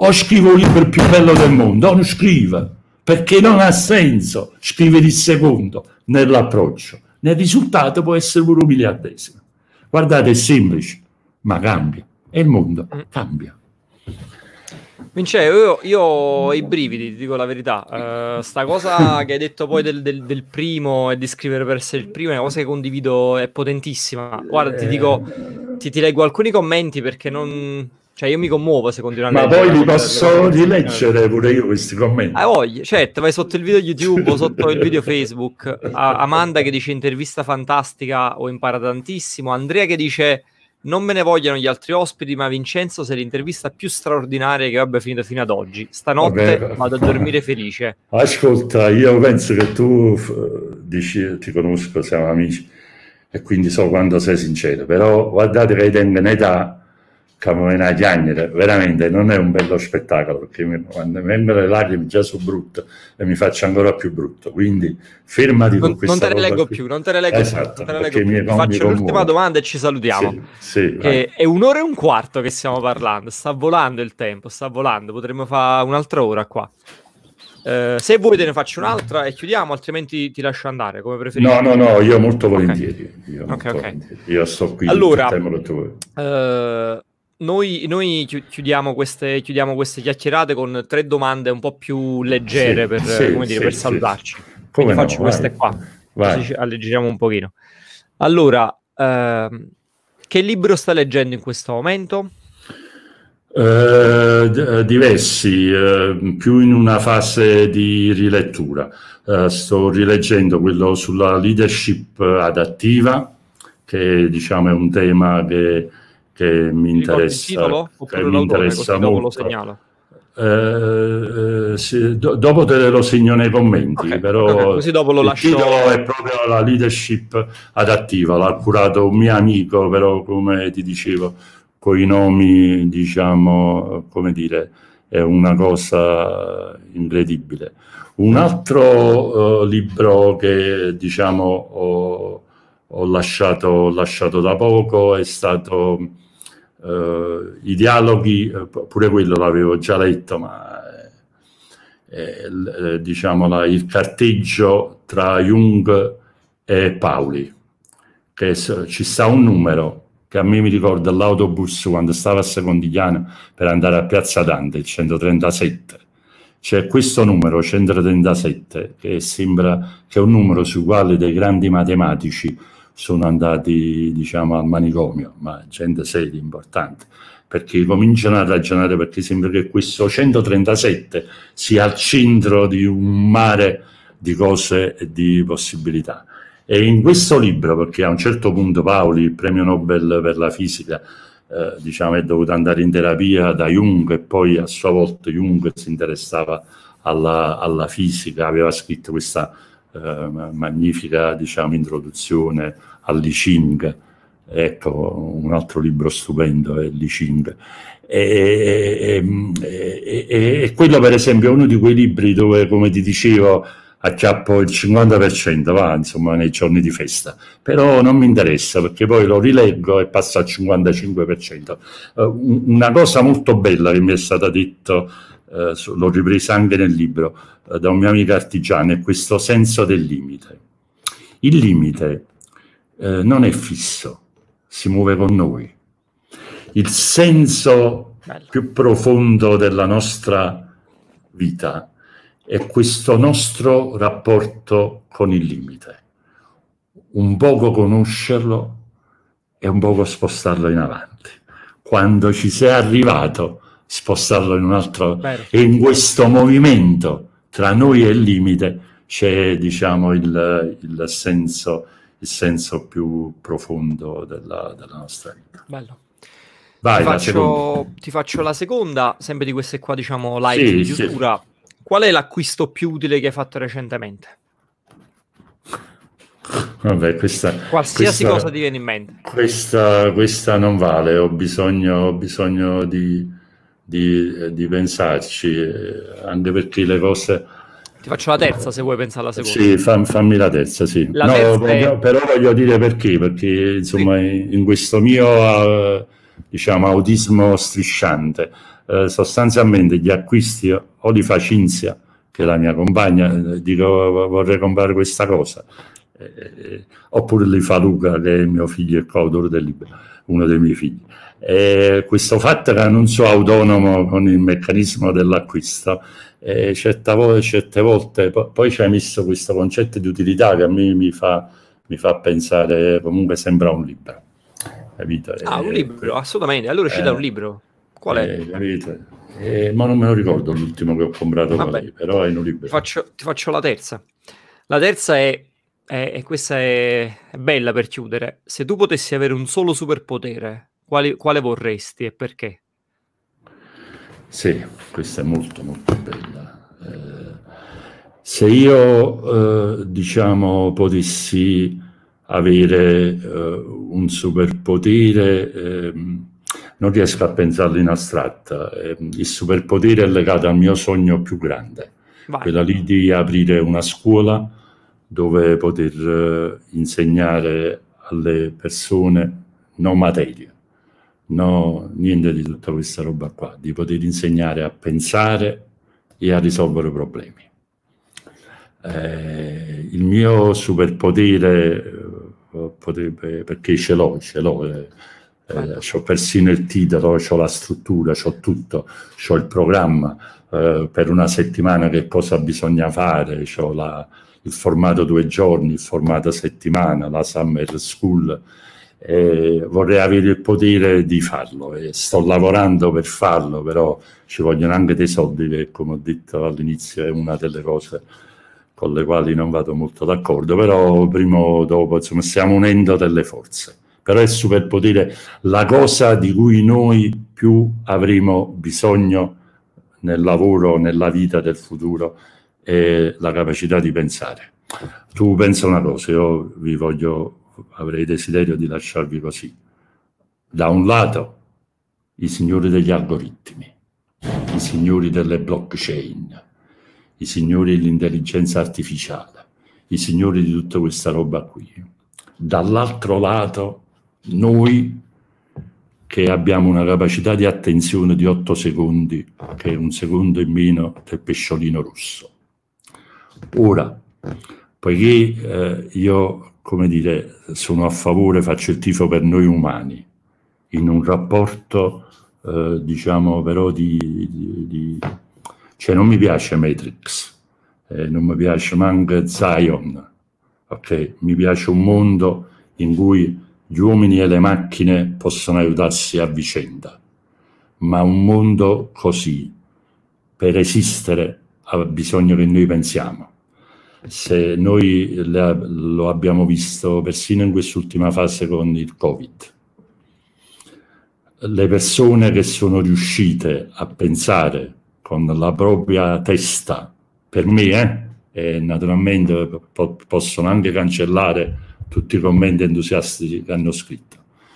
o scrivo il libro più bello del mondo, non scriva, perché non ha senso scrivere il secondo nell'approccio. Nel risultato può essere pure un miliardesimo. Guardate, è semplice, ma cambia. E il mondo cambia. Vince, io, io ho i brividi, ti dico la verità. Uh, sta cosa che hai detto poi del, del, del primo e di scrivere per essere il primo è una cosa che condivido, è potentissima. Guarda, ti dico, ti, ti leggo alcuni commenti perché non... Cioè io mi commuovo se continuo a Ma leggere. poi li posso rileggere pure io questi commenti. Ah, voglio, certo, vai sotto il video YouTube o sotto il video Facebook. A Amanda che dice intervista fantastica, ho imparato tantissimo. Andrea che dice non me ne vogliono gli altri ospiti, ma Vincenzo sei l'intervista più straordinaria che abbia finito fino ad oggi. Stanotte Vabbè. vado a dormire felice. Ascolta, io penso che tu dici, ti conosco, siamo amici e quindi so quando sei sincero, però guardate che tengo un'età come una chiagnere, veramente non è un bello spettacolo, perché mi, quando mi vengono le lacrime già sono brutto e mi faccio ancora più brutto, quindi fermati con non, questa non te ne leggo qui. più, non te ne leggo esatto, più, non te ne leggo più. Mi, Ti faccio l'ultima domanda e ci salutiamo. Sì, sì, che è un'ora e un quarto che stiamo parlando, sta volando il tempo, sta volando, potremmo fare un'altra ora qua. Uh, se vuoi te ne faccio un'altra e chiudiamo, altrimenti ti lascio andare, come preferisci. No, no, no, io molto volentieri. Okay. Io, okay, molto okay. volentieri. Io sto qui allora, tutto il tempo che tu vuoi. Uh, Noi, noi chiudiamo, queste, chiudiamo queste chiacchierate con tre domande un po' più leggere sì, per, sì, come dire, sì, per sì. salutarci. Come Quindi no, faccio vai. queste qua, Vai. così alleggeriamo un pochino. Allora, ehm, che libro sta leggendo in questo momento? Uh, diversi, uh, più in una fase di rilettura. Uh, sto rileggendo quello sulla leadership adattiva, che diciamo è un tema che, che mi interessa, il titolo? che mi interessa molto. molto. Lo segnalo. Uh, sì, do, dopo te lo segno nei commenti, okay, però okay, così dopo lo il lascio... titolo è proprio la leadership adattiva, l'ha curato un mio amico, però come ti dicevo con i nomi, diciamo, come dire, è una cosa incredibile. Un altro uh, libro che, diciamo, ho, ho, lasciato, ho lasciato da poco è stato uh, I dialoghi, pure quello l'avevo già letto, ma è, è, diciamo, la, il carteggio tra Jung e Pauli, che ci sta un numero che a me mi ricorda l'autobus quando stava a Secondigliano per andare a Piazza Dante, il centotrentasette. C'è questo numero, centotrentasette, che sembra che è un numero sul quale dei grandi matematici sono andati, diciamo, al manicomio, ma gente seria, importante, perché cominciano a ragionare, perché sembra che questo centotrentasette sia al centro di un mare di cose e di possibilità. E in questo libro, perché a un certo punto Pauli, il premio Nobel per la fisica, eh, diciamo, è dovuto andare in terapia da Jung, e poi a sua volta Jung si interessava alla, alla fisica, aveva scritto questa eh, magnifica, diciamo, introduzione all'I Ching. Ecco, un altro libro stupendo è l'I Ching. E, e, e, e quello, per esempio, è uno di quei libri dove, come ti dicevo, acchiappo il cinquanta per cento, va, insomma, nei giorni di festa, però non mi interessa, perché poi lo rileggo e passo al cinquantacinque per cento. Uh, una cosa molto bella che mi è stata detta, uh, l'ho ripresa anche nel libro, uh, da un mio amico artigiano, è questo senso del limite. Il limite uh, non è fisso, si muove con noi. Il senso Bello. più profondo della nostra vita è questo nostro rapporto con il limite. Un poco conoscerlo e un poco spostarlo in avanti. Quando ci sei arrivato, spostarlo in un altro... Bene. E in questo movimento tra noi e il limite c'è, diciamo, il, il, senso, il senso più profondo della, della nostra vita. Bello. Vai, ti, la faccio, ti faccio la seconda, sempre di queste qua, diciamo, live sì, di chiusura. Sì. Qual è l'acquisto più utile che hai fatto recentemente? Vabbè, questa, qualsiasi questa, cosa ti viene in mente. Questa, questa non vale, ho bisogno, ho bisogno di, di, di pensarci, anche perché le cose... Ti faccio la terza se vuoi pensare alla seconda. Sì, fam, fammi la terza, sì. La no, terza voglio, è... Però voglio dire perché, perché insomma sì. in questo mio uh, diciamo, autismo strisciante. Eh, sostanzialmente gli acquisti o di Facínzia, che è la mia compagna, eh, dico vorrei comprare questa cosa, eh, oppure li fa Luca, che è il mio figlio, il coautore del libro, uno dei miei figli. Eh, questo fatto che non sono autonomo con il meccanismo dell'acquisto, eh, certe, volte, certe volte po poi ci hai messo questo concetto di utilità che a me mi fa, mi fa pensare, comunque sembra un libro, capito? Ah, un libro, assolutamente. Allora è uscito eh, un libro. Qual è? Eh, capito? Eh, ma non me lo ricordo l'ultimo che ho comprato, Vabbè, però è in un libro. Ti faccio, ti faccio la terza. La terza è, è e questa è, è bella per chiudere. Se tu potessi avere un solo superpotere, quale, quale vorresti e perché? Sì, questa è molto molto bella. Eh, se io, eh, diciamo, potessi avere eh, un superpotere, eh, non riesco a pensarlo in astratta. Eh, il superpotere è legato al mio sogno più grande, Vai. quella lì di aprire una scuola dove poter eh, insegnare alle persone non materia, no, niente di tutta questa roba qua, di poter insegnare a pensare e a risolvere problemi. Eh, il mio superpotere, eh, potrebbe, perché ce l'ho, ce l'ho, eh, eh, c'ho persino il titolo, c'ho la struttura, c'ho tutto, c'ho il programma eh, per una settimana che cosa bisogna fare, c'ho la, il formato due giorni, il formato settimana, la summer school. Eh, vorrei avere il potere di farlo e sto lavorando per farlo, però ci vogliono anche dei soldi, che come ho detto all'inizio è una delle cose con le quali non vado molto d'accordo, però prima o dopo insomma stiamo unendo delle forze. Però il superpotere, la cosa di cui noi più avremo bisogno nel lavoro, nella vita del futuro, è la capacità di pensare. Tu pensa una cosa, io vi voglio, avrei desiderio di lasciarvi così. Da un lato i signori degli algoritmi, i signori delle blockchain, i signori dell'intelligenza artificiale, i signori di tutta questa roba qui. Dall'altro lato noi che abbiamo una capacità di attenzione di otto secondi, che è un secondo in meno del pesciolino rosso. Ora, poiché eh, io, come dire, sono a favore, faccio il tifo per noi umani, in un rapporto, eh, diciamo, però di, di, di... cioè non mi piace Matrix, eh, non mi piace manco Zion, ok? Mi piace un mondo in cui gli uomini e le macchine possono aiutarsi a vicenda, ma un mondo così, per esistere, ha bisogno che noi pensiamo. Se noi le, lo abbiamo visto persino in quest'ultima fase con il Covid, le persone che sono riuscite a pensare con la propria testa, per me, eh, e naturalmente po possono anche cancellare tutti i commenti entusiasti che hanno scritto,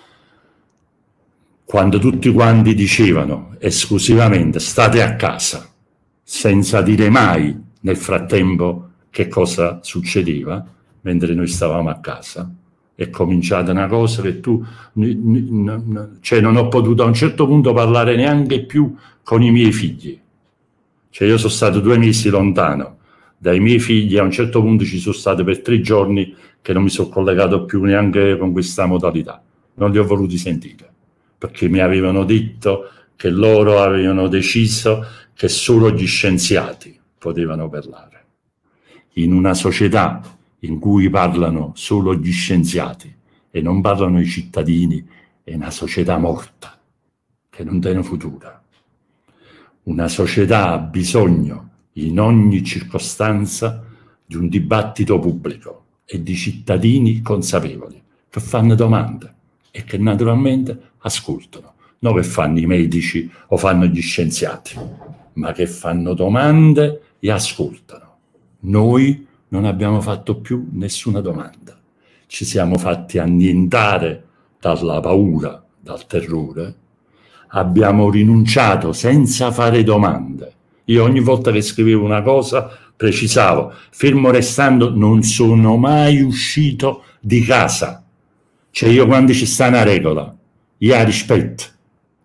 quando tutti quanti dicevano esclusivamente state a casa, senza dire mai nel frattempo che cosa succedeva, mentre noi stavamo a casa, è cominciata una cosa che tu, cioè non ho potuto a un certo punto parlare neanche più con i miei figli, cioè io sono stato due mesi lontano dai miei figli, a un certo punto ci sono stato per tre giorni che non mi sono collegato più neanche con questa modalità, non li ho voluti sentire, perché mi avevano detto che loro avevano deciso che solo gli scienziati potevano parlare. In una società in cui parlano solo gli scienziati e non parlano i cittadini, è una società morta, che non tiene futuro. Una società ha bisogno, in ogni circostanza, di un dibattito pubblico e di cittadini consapevoli, che fanno domande e che naturalmente ascoltano, non che fanno i medici o fanno gli scienziati, ma che fanno domande e ascoltano. Noi non abbiamo fatto più nessuna domanda, ci siamo fatti annientare dalla paura, dal terrore, abbiamo rinunciato senza fare domande. Io ogni volta che scrivevo una cosa precisavo, fermo restando, non sono mai uscito di casa. Cioè io quando ci sta una regola, io la rispetto,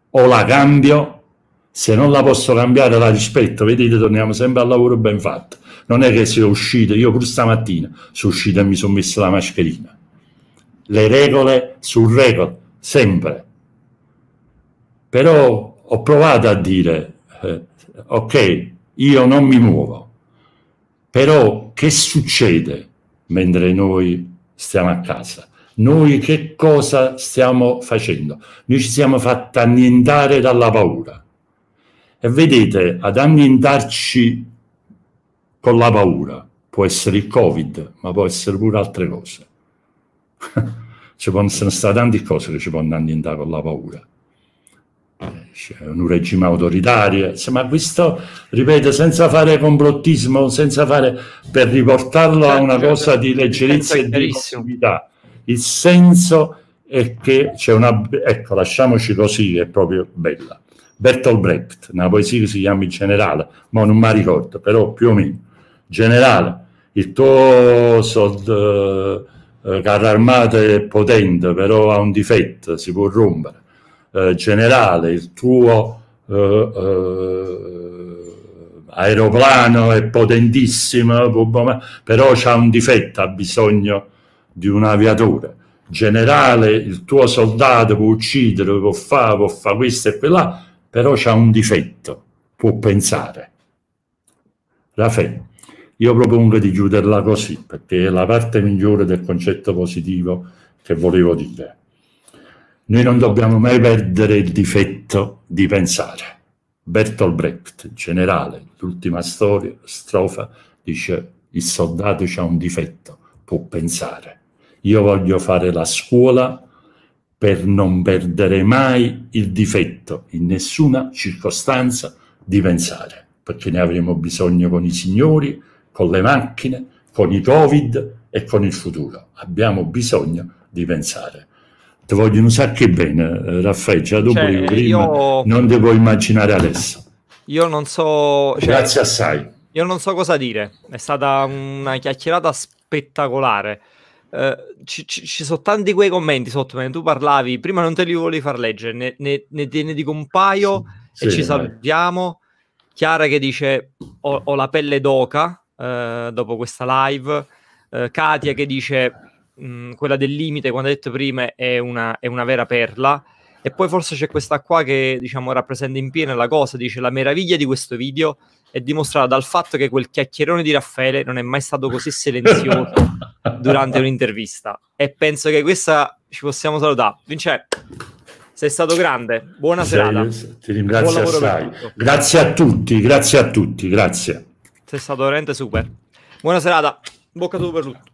o la cambio, se non la posso cambiare la rispetto. Vedete, torniamo sempre al lavoro ben fatto. Non è che se uscite, io pure stamattina sono uscito e mi sono messo la mascherina. Le regole su regole, sempre. Però ho provato a dire, eh, ok, io non mi muovo, però che succede mentre noi stiamo a casa? Noi che cosa stiamo facendo? Noi ci siamo fatti annientare dalla paura. E vedete, ad annientarci con la paura può essere il Covid, ma può essere pure altre cose. Ci possono stare tante cose che ci possono annientare con la paura. C'è un regime autoritario, ma questo, ripeto, senza fare complottismo, senza fare, per riportarlo certo, a una cosa di leggerezza e di possibilità. Il senso è che c'è una, ecco, lasciamoci così, è proprio bella. Bertolt Brecht, una poesia che si chiama Il generale, ma non mi ricordo, però più o meno. Generale, il tuo sold, eh, carro armato è potente, però ha un difetto, si può rompere. Eh, generale, il tuo eh, eh, aeroplano è potentissimo, però c'ha un difetto, ha bisogno di un aviatore. Generale, il tuo soldato può uccidere, può fare, può fare questo e quella, però c'ha un difetto, può pensare. Raffaele, io propongo di chiuderla così, perché è la parte migliore del concetto positivo che volevo dire. Noi non dobbiamo mai perdere il difetto di pensare. Bertolt Brecht, generale, l'ultima storia, strofa, dice: il soldato c'ha un difetto, può pensare. Io voglio fare la scuola per non perdere mai il difetto, in nessuna circostanza, di pensare, perché ne avremo bisogno con i signori, con le macchine, con i Covid e con il futuro. Abbiamo bisogno di pensare. Ti vogliono un sacco bene, Raffaele, già dopo cioè, prima, io... non ti puoi immaginare adesso. Io non so... Cioè, grazie assai. Io non so cosa dire, è stata una chiacchierata spettacolare. Uh, ci, ci, ci sono tanti quei commenti sotto, mentre tu parlavi, prima non te li volevi far leggere, ne, ne, ne, ne dico un paio sì, e sì, ci salutiamo. Chiara che dice ho, ho la pelle d'oca uh, dopo questa live, uh, Katia che dice mh, quella del limite, quando ha detto prima, è una, è una vera perla. E poi forse c'è questa qua che, diciamo, rappresenta in pieno la cosa, dice: la meraviglia di questo video è dimostrata dal fatto che quel chiacchierone di Raffaele non è mai stato così silenzioso durante un'intervista. E penso che questa ci possiamo salutare. Vince, sei stato grande, buona serata. Ti ringrazio assai. Grazie a tutti, grazie a tutti, grazie. Sei stato veramente super. Buona serata, bocca al lupo per tutto.